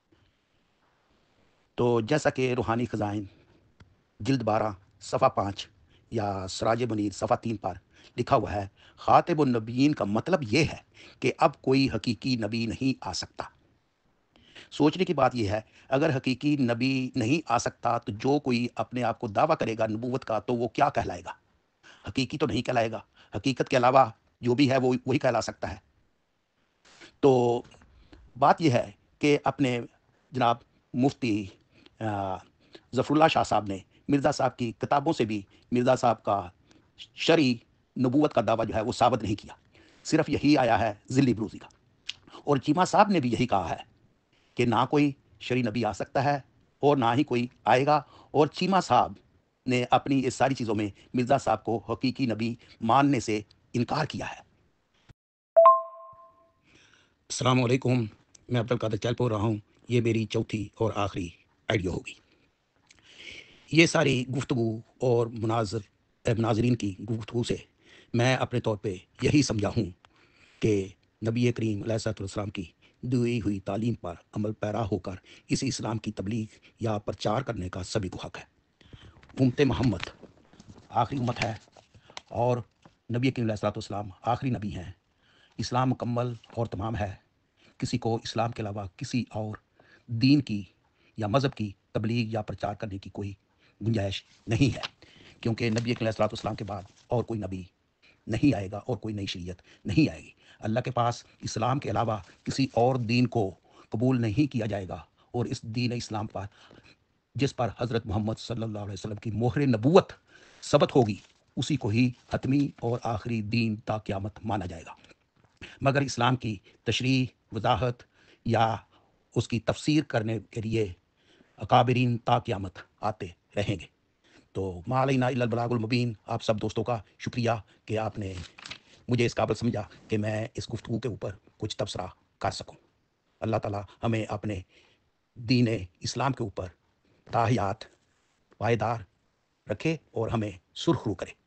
तो जैसा कि रूहानी ख़ज़ाइन जिल्द बारह सफ़ा पाँच या सराज मनीर सफ़ा तीन पर लिखा हुआ है, ख़ातिबुन नबीयीन का मतलब ये है कि अब कोई हकीकी नबी नहीं आ सकता। सोचने की बात यह है, अगर हकीकी नबी नहीं आ सकता तो जो कोई अपने आप को दावा करेगा नबूवत का तो वो क्या कहलाएगा? हकीकी तो नहीं कहलाएगा। हकीकत के अलावा जो भी है वो वही कहला सकता है। तो बात यह है कि अपने जनाब मुफ्ती ज़फ़रुल्लाह शाह साहब ने मिर्ज़ा साहब की किताबों से भी मिर्ज़ा साहब का शरई नबूवत का दावा जो है वो साबित नहीं किया। सिर्फ यही आया है ज़िली बरूज़ी का। और चीमा साहब ने भी यही कहा है कि ना कोई शरई नबी आ सकता है और ना ही कोई आएगा। और चीमा साहब ने अपनी इस सारी चीज़ों में मिर्ज़ा साहब को हकीकी नबी मानने से इनकार किया है। अस्सलाम वालेकुम, मैं अब्दुल कादिर चैल बोल रहा हूँ। ये मेरी चौथी और आखिरी आइडियो होगी। ये सारी गुफ्तगू और मुनाज़र मुनाज़रीन की गुफ्तगू से मैं अपने तौर पे यही समझा हूँ कि नबी करीम अलैहिस्सलाम की दी हुई तालीम पर अमल पैरा होकर इस इस्लाम की तबलीग या प्रचार करने का सभी को हक़ है। उम्मत मोहम्मद आखिरी उम्मत है और नबी करीम अलैहिस्सलाम आखिरी नबी हैं। इस्लाम मुकम्मल और तमाम है। किसी को इस्लाम के अलावा किसी और दीन की या मज़हब की तबलीग या प्रचार करने की कोई गुंजाइश नहीं है, क्योंकि नबी करीम अलैहिस्सलाम के बाद और कोई नबी नहीं आएगा और कोई नई शरीयत नहीं आएगी। अल्लाह के पास इस्लाम के अलावा किसी और दीन को कबूल नहीं किया जाएगा और इस दीन इस्लाम पर जिस पर हज़रत मोहम्मद सल्लल्लाहु अलैहि वसल्लम की मोहर नबूवत सबत होगी उसी को ही हतमी और आखिरी दीन ता क़यामत माना जाएगा। मगर इस्लाम की तशरीह, वजाहत या उसकी तफसीर करने के लिए अकाबरीन ता क़यामत आते रहेंगे। तो मा अलैना इल्लल बलागुल मुबीन। आप सब दोस्तों का शुक्रिया कि आपने मुझे इस काबिल समझा कि मैं इस गुफ्तगू के ऊपर कुछ तबसरा कर सकूं। अल्लाह ताला हमें अपने दीन इस्लाम के ऊपर ताहयात पायदार रखे और हमें सुरखरू करे।